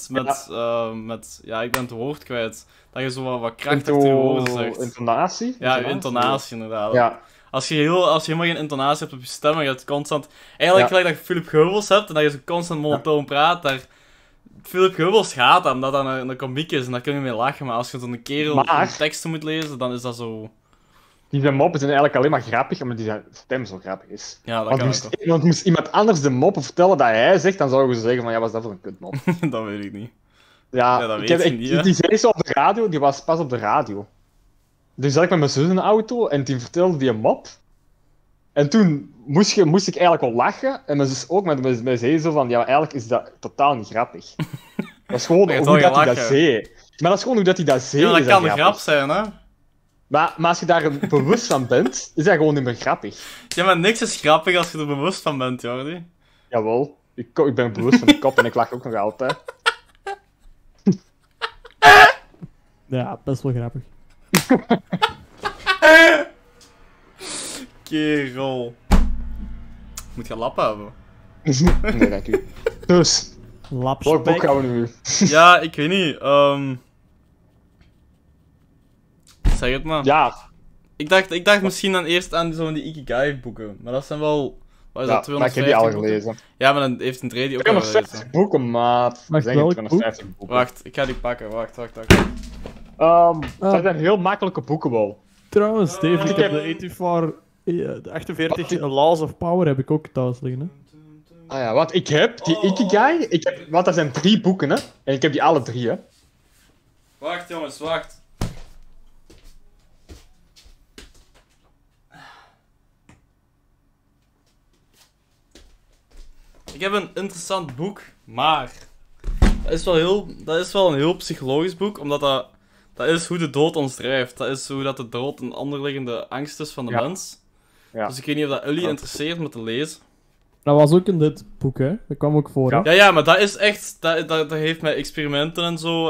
met ja, ik ben het woord kwijt. Dat je zo wat krachtiger woorden zegt. Intonatie? Ja, je intonatie inderdaad. Ja. Als je helemaal geen intonatie hebt op je stem, en je hebt constant... Eigenlijk Ja. gelijk dat je Philip Geubels hebt, en dat je zo constant monotoon praat, daar... Philip Geubels gaat aan, dat dat een komiek is, en daar kun je mee lachen, maar als je zo'n kerel Maar- een teksten moet lezen, dan is dat zo... Die zijn moppen zijn eigenlijk alleen maar grappig, omdat die zijn stem zo grappig is. Ja, dat Want kan moest iemand anders de moppen vertellen dat hij zegt, dan zouden ze zeggen van, ja, wat is dat voor een kutmop? ook. Dat weet ik niet. Ja, Ja, dat ik weet je niet, hè. die zei zo op de radio, die was pas op de radio. Dus zat ik met mijn zus in de auto en die vertelde die een mop. En toen moest ik eigenlijk wel lachen. En mijn zus ook, maar mij zei zo van, ja, eigenlijk is dat totaal niet grappig. Dat is gewoon Maar je hoe hebt wel dat hij dat gelachen. zei. Maar dat is gewoon hoe dat hij dat zei. Ja, dat is kan een grappig. grap zijn, hè? Maar als je daar bewust van bent, is dat gewoon niet meer grappig. Ja, maar niks is grappig als je er bewust van bent, Jordi. Jawel, ik ben bewust van de kop en ik lach ook nog altijd. Ja, best wel grappig. Kerel. Moet je lappen hebben. Nee, dank u. Dus, welk boek Lapspek. gaan we nu? Ja, ik weet niet. Zeg het maar. Ja, Ik dacht misschien dan eerst aan zo'n die Ikigai boeken. Maar dat zijn wel... Wat is ja, dat, maar ik heb die 250 al boeken? gelezen. Ja, maar dan heeft een trade die ook al gelezen. 250 boeken, maat. Wacht, Zeg welk 250 boeken. Wacht, ik ga die pakken. Wacht. Dat zijn heel makkelijke boeken wel. Trouwens, Steven, ik Ik heb de 84... de 48 Laws of Power heb ik ook thuis liggen, hè. Ah ja, want ik heb die Ikigai, want dat zijn 3 boeken, hè. En ik heb die alle 3, hè. Wacht, jongens, wacht. Ik heb een interessant boek, maar... Dat is wel een heel psychologisch boek, omdat dat is hoe de dood ons drijft. Dat is hoe dat de dood een onderliggende angst is van de Ja. mens. Ja. Dus ik weet niet of dat jullie interesseert om het te lezen. Dat was ook in dit boek, hè. Dat kwam ook voor, hè. Ja, maar dat is echt... Dat heeft met experimenten en zo,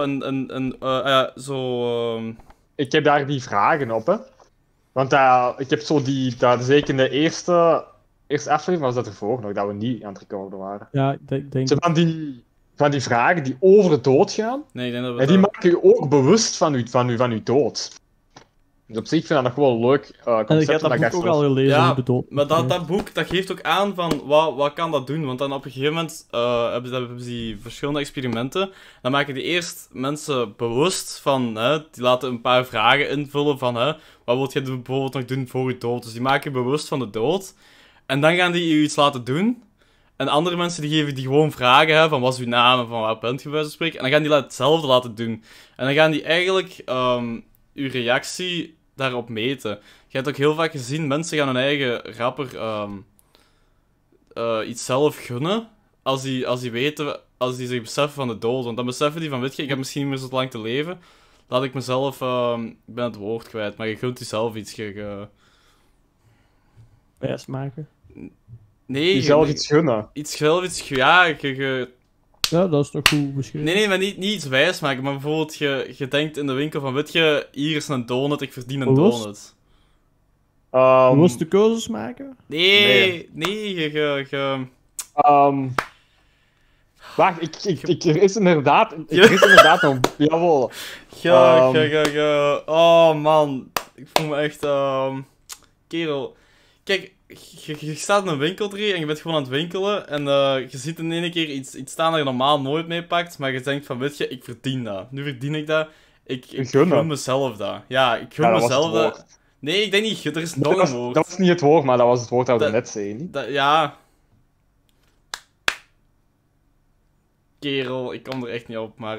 Ik heb daar die vragen op, hè. Want ik heb zo zeker in de eerste aflevering was dat ervoor nog, dat we niet aan het recorden waren. Ja, ik denk... Zo van die vragen die over de dood gaan. Nee, ik denk dat we En die dat- maken je ook bewust van uw dood. Dus op zich vind ik dat nog wel een leuk En ik concept. heb dat omdat boek ook daar al zo- gelezen, Ja, hoe de dood. Maar dat boek dat geeft ook aan van wat kan dat doen? Want dan op een gegeven moment hebben ze die verschillende experimenten. Dan maken die eerst mensen bewust van, die laten een paar vragen invullen van wat wil je bijvoorbeeld nog doen voor je dood? Dus die maken je bewust van de dood. En dan gaan die je iets laten doen. En andere mensen die geven die gewoon vragen van wat is uw naam en van waar bent je bij wijze van spreken. En dan gaan die hetzelfde laten doen. En dan gaan die eigenlijk uw reactie daarop meten. je hebt ook heel vaak gezien, mensen gaan hun eigen rapper iets zelf gunnen, als die weten, als die zich beseffen van de dood. Want dan beseffen die van, weet je, ik heb misschien niet meer zo lang te leven, laat ik mezelf, ik ben het woord kwijt, maar je gunt jezelf iets. Wijs maken. Nee, Jezelf iets gunnen. Ja, Ja, dat is toch goed beschreven. Nee, maar niet iets wijs maken, maar bijvoorbeeld je denkt in de winkel van, weet je, hier is een donut, ik verdien een Bewust? donut. Bewuste keuzes maken? Nee, Wacht, er is inderdaad nog... Jawel. Oh man, ik voel me echt, kerel. Kijk, je staat in een winkeltrie en je bent gewoon aan het winkelen en je ziet in één keer iets staan dat je normaal nooit meepakt, maar je denkt van, weet je, ik verdien dat. Nu verdien ik dat. Ik gun mezelf dat. Ja, ik gun mezelf dat. Nee, ik denk niet, er is nog een woord. Dat was niet het woord, maar dat was het woord dat we net zeiden, niet? Ja. Kerel, ik kom er echt niet op, maar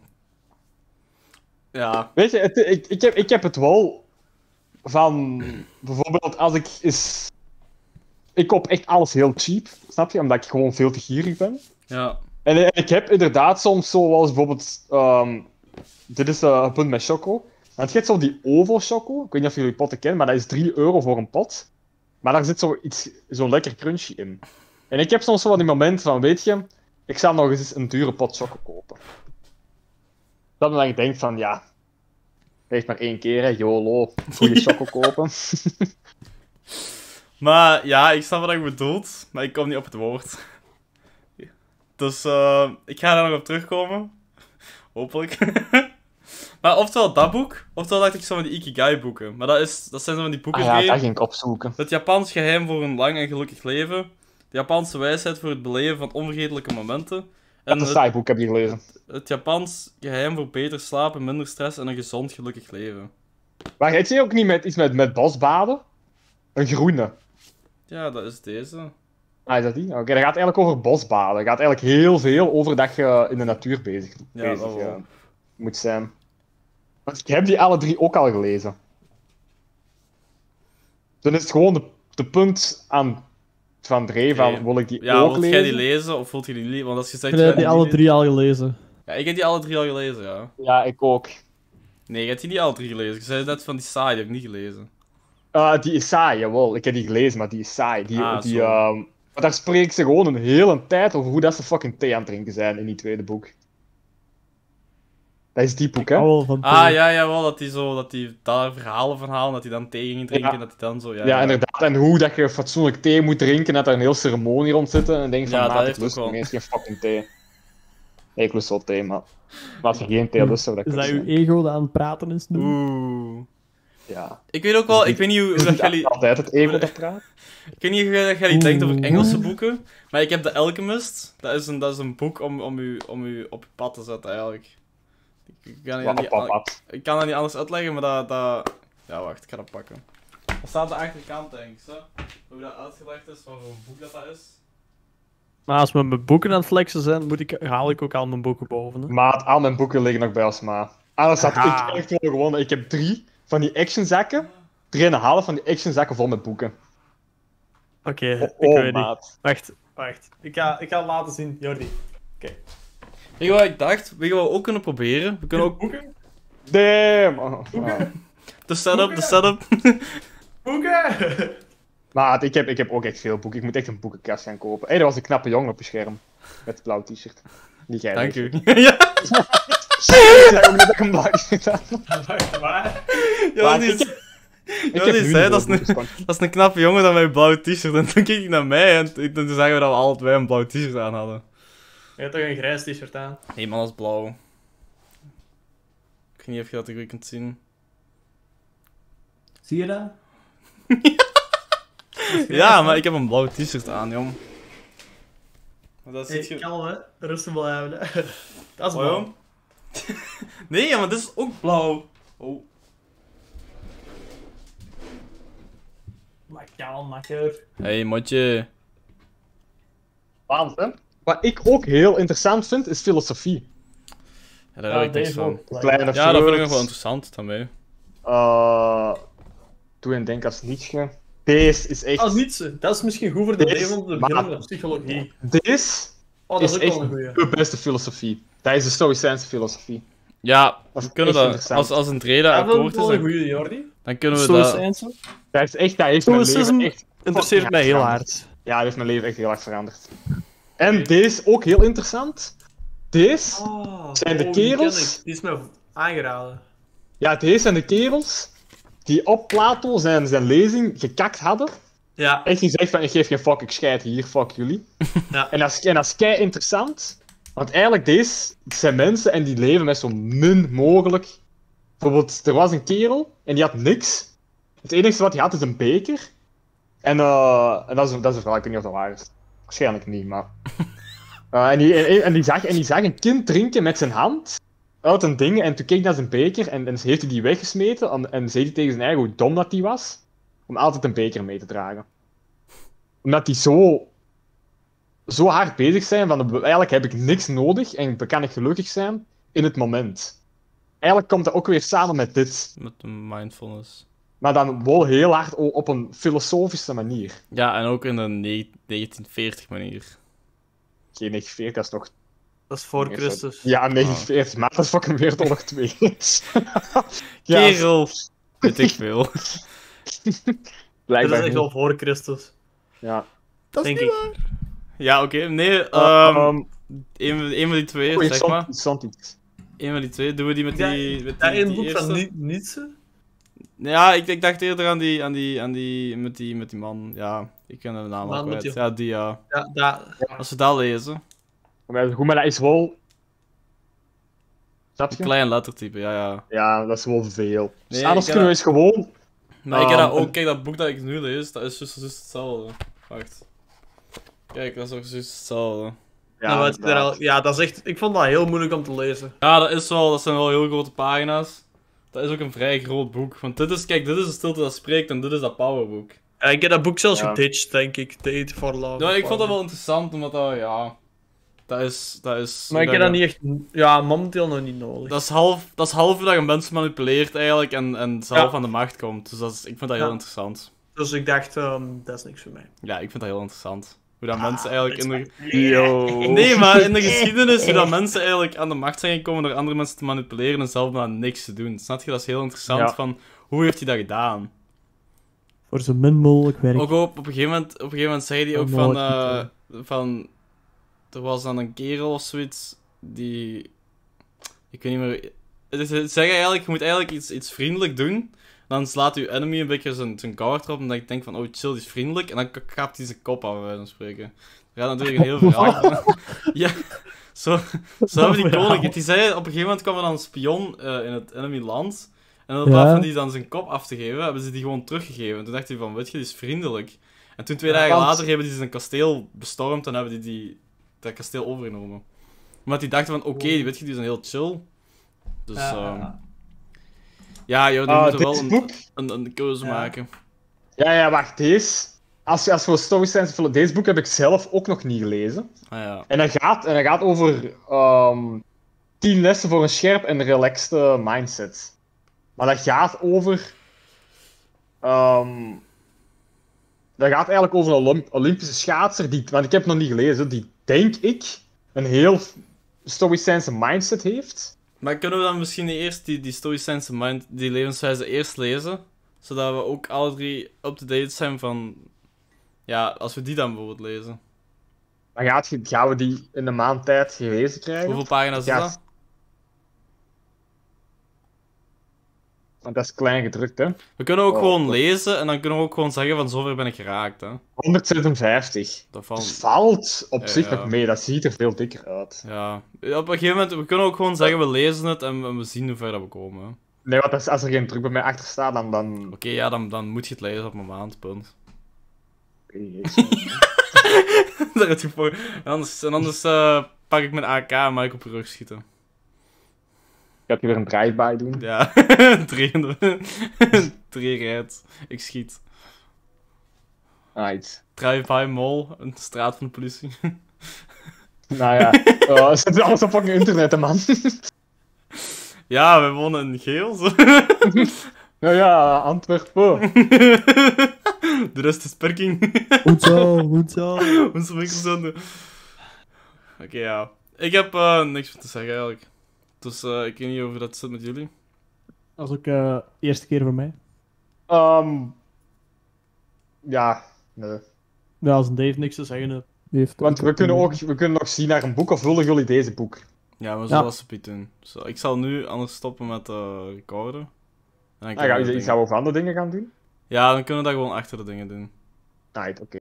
ja. Weet je, ik heb het wel van... Bijvoorbeeld, als ik eens... Ik koop echt alles heel cheap, snap je? Omdat ik gewoon veel te gierig ben. Ja. En ik heb inderdaad soms zoals bijvoorbeeld... dit is een punt met choco. Want je hebt zo die Ovo choco. Ik weet niet of jullie potten kennen, maar dat is 3 euro voor een pot. Maar daar zit zo'n lekker crunchy in. En ik heb soms zo van die moment van, weet je... Ik zal nog eens een dure pot choco kopen. Dan ik denk van, ja... Heeft maar 1 keer, hè, YOLO. Goeie choco kopen. Maar ja, ik snap wat je bedoelt, maar ik kom niet op het woord. Dus ik ga daar nog op terugkomen. Hopelijk. Maar oftewel dat boek, oftewel dacht ik zo van die Ikigai boeken. Maar dat zijn zo van die boeken Ja, dat ging ik opzoeken. Het Japans geheim voor een lang en gelukkig leven. De Japanse wijsheid voor het beleven van onvergetelijke momenten. En een saai boek heb je gelezen. Het Japans geheim voor beter slapen, minder stress en een gezond gelukkig leven. Maar heet je ook niet iets met bosbaden? Een groene. Ja, dat is deze. Ah, is dat die? Oké, dat gaat eigenlijk over bosbaden. Het gaat eigenlijk heel veel over dat je in de natuur bezig moet zijn. Want ik heb die alle 3 ook al gelezen. Dan is het gewoon de punt aan van Dre van, wil ik die ook lezen? Wilt jij die lezen of wilt je die niet? Want als je zegt... Ik heb die alle 3 al gelezen. Ja, ik heb die alle 3 al gelezen, ja. Ja, ik ook. Nee, je hebt die niet alle 3 gelezen. Ik zei net van die saai, die heb ik niet gelezen. Die is saai, jawel. Ik heb die gelezen, maar die is saai. Sorry. Maar daar spreken ze gewoon een hele tijd over hoe dat ze fucking thee aan het drinken zijn in die tweede boek. Dat is die boek, hè? Jawel, dat die daar verhalen van halen, dat die dan thee gingen drinken, en dat die dan zo... Ja, inderdaad. En hoe dat je fatsoenlijk thee moet drinken, dat er een heel ceremonie rond zit. En denk van, dat ik lust nog eens geen fucking thee. Nee, ik lust wel thee, maar als je geen thee lust, zou dat is dat je ego dat aan het praten is nu? Oeh. Ja. Ik weet ook wel, ik weet niet hoe dat jullie... Altijd het ego dat praat. Ik weet niet hoe dat jullie denkt over Engelse boeken, maar ik heb The Alchemist. Dat is een boek om u op je pad te zetten, eigenlijk. Ik kan dat niet anders uitleggen, maar dat... Ja, wacht, ik ga dat pakken. Dat staat aan de achterkant, denk ik, zo. Hoe dat uitgelegd is, van welk boek dat is. Maar als we met boeken aan het flexen zijn, haal ik ook al mijn boeken boven. Hè? Maar al mijn boeken liggen nog bij ons, maar. Anders had ik echt wel gewonnen. Ik heb 3 van die actionzakken. 3,5 van die actionzakken vol met boeken. Oké, ik weet maat. niet. Wacht. Ik ga het laten zien, Jordi. Oké. Weet je wat ik dacht? Weet je wat we ook kunnen proberen? We kunnen ook... Boeken? Damn! Boeken? De setup. Boeken! Maar ik heb ook echt veel boeken. Ik moet echt een boekenkast gaan kopen. Hé, dat was een knappe jongen op je scherm. Met een blauw t-shirt. Die jij. Dank u. Ja! Ik ook net een blauw t-shirt aan. Wacht, waar? Ja, die zei, dat is een knappe jongen dan met een blauw t-shirt. En toen keek ik naar mij en toen zagen we dat we alle 2 een blauw t-shirt aan hadden. Je hebt toch een grijs t-shirt aan? Nee, man, dat is blauw. Ik weet niet of je dat goed kunt zien. Zie je dat? Ja, maar ik heb een blauw t-shirt aan, jong. Maar dat Hey, kalm, hè? Rustig blijven. Dat is blauw. Nee, ja, maar dit is ook blauw. Oh. Maar kalm, makker. Hey, motje. Waans, hè? Wat ik ook heel interessant vind, is filosofie. Ja, daar heb ik niks van. Kleine Ja, dat vind ik nog wel Freud. interessant, daarmee. doe en denk als nietsje. Deze is echt... Als Nietzsche. Dat is misschien goed voor de Deze, leven om te maar- beginnen met psychologie. Deze Oh, dat is is ook echt wel een goeie. de beste filosofie. Dat is de Stoïcijnse filosofie. Ja, Dat is we kunnen echt dat, interessant. als een trade Dat is akkoord is, wel een dan, goeie, Jordi. dan kunnen we dat... Stoïcijnse. Dat is echt, dat heeft mijn Stoïcisme leven echt... interesseert fucking mij heel veranderd. hard. Ja, dat heeft mijn leven echt heel erg veranderd. En deze ook heel interessant. Deze zijn de kerels... Die is me aangeraden. Ja, deze zijn de kerels die op Plato zijn lezing gekakt hadden. Ja. Echt gezegd van, ik geef geen fuck, ik scheid hier, fuck jullie. Ja. En dat is kei interessant. Want eigenlijk, deze zijn mensen en die leven met zo min mogelijk. Bijvoorbeeld, er was een kerel en die had niks. Het enige wat hij had is een beker. En dat is een verhaal, ik weet niet of dat waar is. Waarschijnlijk niet, maar... en die zag een kind drinken met zijn hand uit een ding en toen keek hij naar zijn beker en heeft hij die weggesmeten en zei hij tegen zijn eigen hoe dom dat die was om altijd een beker mee te dragen. Omdat die zo hard bezig zijn van eigenlijk heb ik niks nodig en kan ik gelukkig zijn in het moment. Eigenlijk komt dat ook weer samen met dit, Met de mindfulness. maar dan wel heel hard op een filosofische manier. Ja, en ook in een 1940 manier. Geen 49, dat is nog... Dat is voor Christus. Ja, 49, maar dat is fucking Wereldoorlog 2. Ja, Kerel! Weet ik veel. Dat blijkbaar is echt niet. wel voor Christus. Ja. Dat is Denk niet ik. waar. Ja, oké. Nee, een van die twee, Goeie, zeg maar. stond iets. Een van die twee. Doen we die met Ja, die, met Dat die, in die het boek van eerste? Nietzsche? Ja, ik dacht eerder aan die met die man. Ja, ik ken de naam Man ook met kwijt. die- Ja, die ja. Ja, dat... Als we dat lezen. Goed, maar dat is wel... Snap Een je? klein lettertype, ja, ja. Ja, dat is wel veel. Dus Nee, anders ik kunnen we eens gewoon... Maar ik heb dat en- ook, kijk, dat boek dat ik nu lees, dat is juist hetzelfde. Wacht. Kijk, dat is ook juist hetzelfde. Nou, wat ik daar inderdaad. al- ja, dat is echt... Ik vond dat heel moeilijk om te lezen. Ja, dat zijn wel heel grote pagina's. Dat is ook een vrij groot boek. Want dit is de stilte dat spreekt en dit is dat powerboek. Ja, ik heb dat boek zelfs Ja. geditcht, denk ik. Date for Love. Nou, ik vond dat wel interessant, omdat dat, ja... Dat is... Maar ik heb dat niet echt... Ja, momenteel nog niet nodig. Dat is half hoe dat je mensen manipuleert eigenlijk en zelf Ja. aan de macht komt. Dus ik vind dat heel Ja. interessant. Dus ik dacht, dat is niks voor mij. Ja, ik vind dat heel interessant. Hoe dat mensen eigenlijk in de... Yo. Nee, maar in de geschiedenis, hoe dat mensen eigenlijk aan de macht zijn gekomen door andere mensen te manipuleren en zelf maar niks te doen. Snap je? Dat is heel interessant Ja. van, hoe heeft hij dat gedaan? Voor zo min mogelijk werk. Ook op een gegeven moment zei hij ook van... Er was dan een kerel of zoiets, die... Ik weet niet meer... Het zeggen eigenlijk, je moet eigenlijk iets vriendelijk doen. Dan slaat je enemy een beetje zijn guard erop en dan denk van, oh chill, die is vriendelijk. En dan kapt hij zijn kop af, bij wijze van spreken. Er gaat natuurlijk een heel verhaal van. Ja, zo hebben die koning... Die zei, op een gegeven moment kwam er dan een spion in het enemy land. En in plaats van die dan zijn kop af te geven, hebben ze die gewoon teruggegeven. En toen dacht hij van, weet je, die is vriendelijk. En toen 2 dagen later hebben die zijn kasteel bestormd en hebben die dat kasteel overgenomen. Omdat die dachten van, oké, weet je, die zijn heel chill. Dus, ja, joh, die moeten wel dit boek... een keuze maken. Ja, wacht, deze... Als we voor Stoïcijnse vullen, deze boek heb ik zelf ook nog niet gelezen. Ah, ja. En dat gaat over 10 lessen voor een scherp en relaxed mindset. Maar dat gaat over... dat gaat eigenlijk over een Olympische schaatser, want ik heb het nog niet gelezen, die, denk ik, een heel Stoïcijnse mindset heeft. Maar kunnen we dan misschien eerst die Stoïcijnse mind, die levenswijze eerst lezen? Zodat we ook alle 3 up-to-date zijn van... Ja, als we die dan bijvoorbeeld lezen. Dan gaan we die in een maand tijd gelezen krijgen. Hoeveel pagina's is Ja. dat? Want dat is klein gedrukt, hè. We kunnen ook Oh, gewoon dat- lezen en dan kunnen we ook gewoon zeggen van zover ben ik geraakt, hè. 156. Dat Dus valt... valt op Ja, zich ja. nog mee, dat ziet er veel dikker uit. Ja. Op een gegeven moment, we kunnen ook gewoon zeggen we lezen het en we zien hoe ver dat we komen, hè. Nee, want als er geen druk bij mij achter staat, dan... Oké, ja, dan moet je het lezen op een maand, punt. Daar heb je voor. En anders pak ik mijn AK en mag ik op je rug schieten. Gaat hij weer een drive-by doen? Ja, 3 rijdt. Ik schiet. Right. Drive-by mall, een straat van de politie. Nou ja, het zit alles op fucking internet, hè, man. Ja, we wonen in geel. Zo. Nou ja, Antwerpen. De rest is perking. Goed zo, goed zo. Onze microfoon. Oké, ja. Ik heb niks meer te zeggen eigenlijk. Dus ik weet niet of dat zit met jullie. Dat is ook de eerste keer voor mij. Ja, nee. Ja, als Dave niks te zeggen heeft. Want we kunnen nog zien naar een boek, of willen jullie deze boek? Ja, we zullen dat subiet doen. Zo, ik zal nu anders stoppen met recorden. En dan Ah, kunnen we gaan we dingen- over andere dingen gaan doen? Ja, dan kunnen we dat gewoon achter de dingen doen. Right, oké.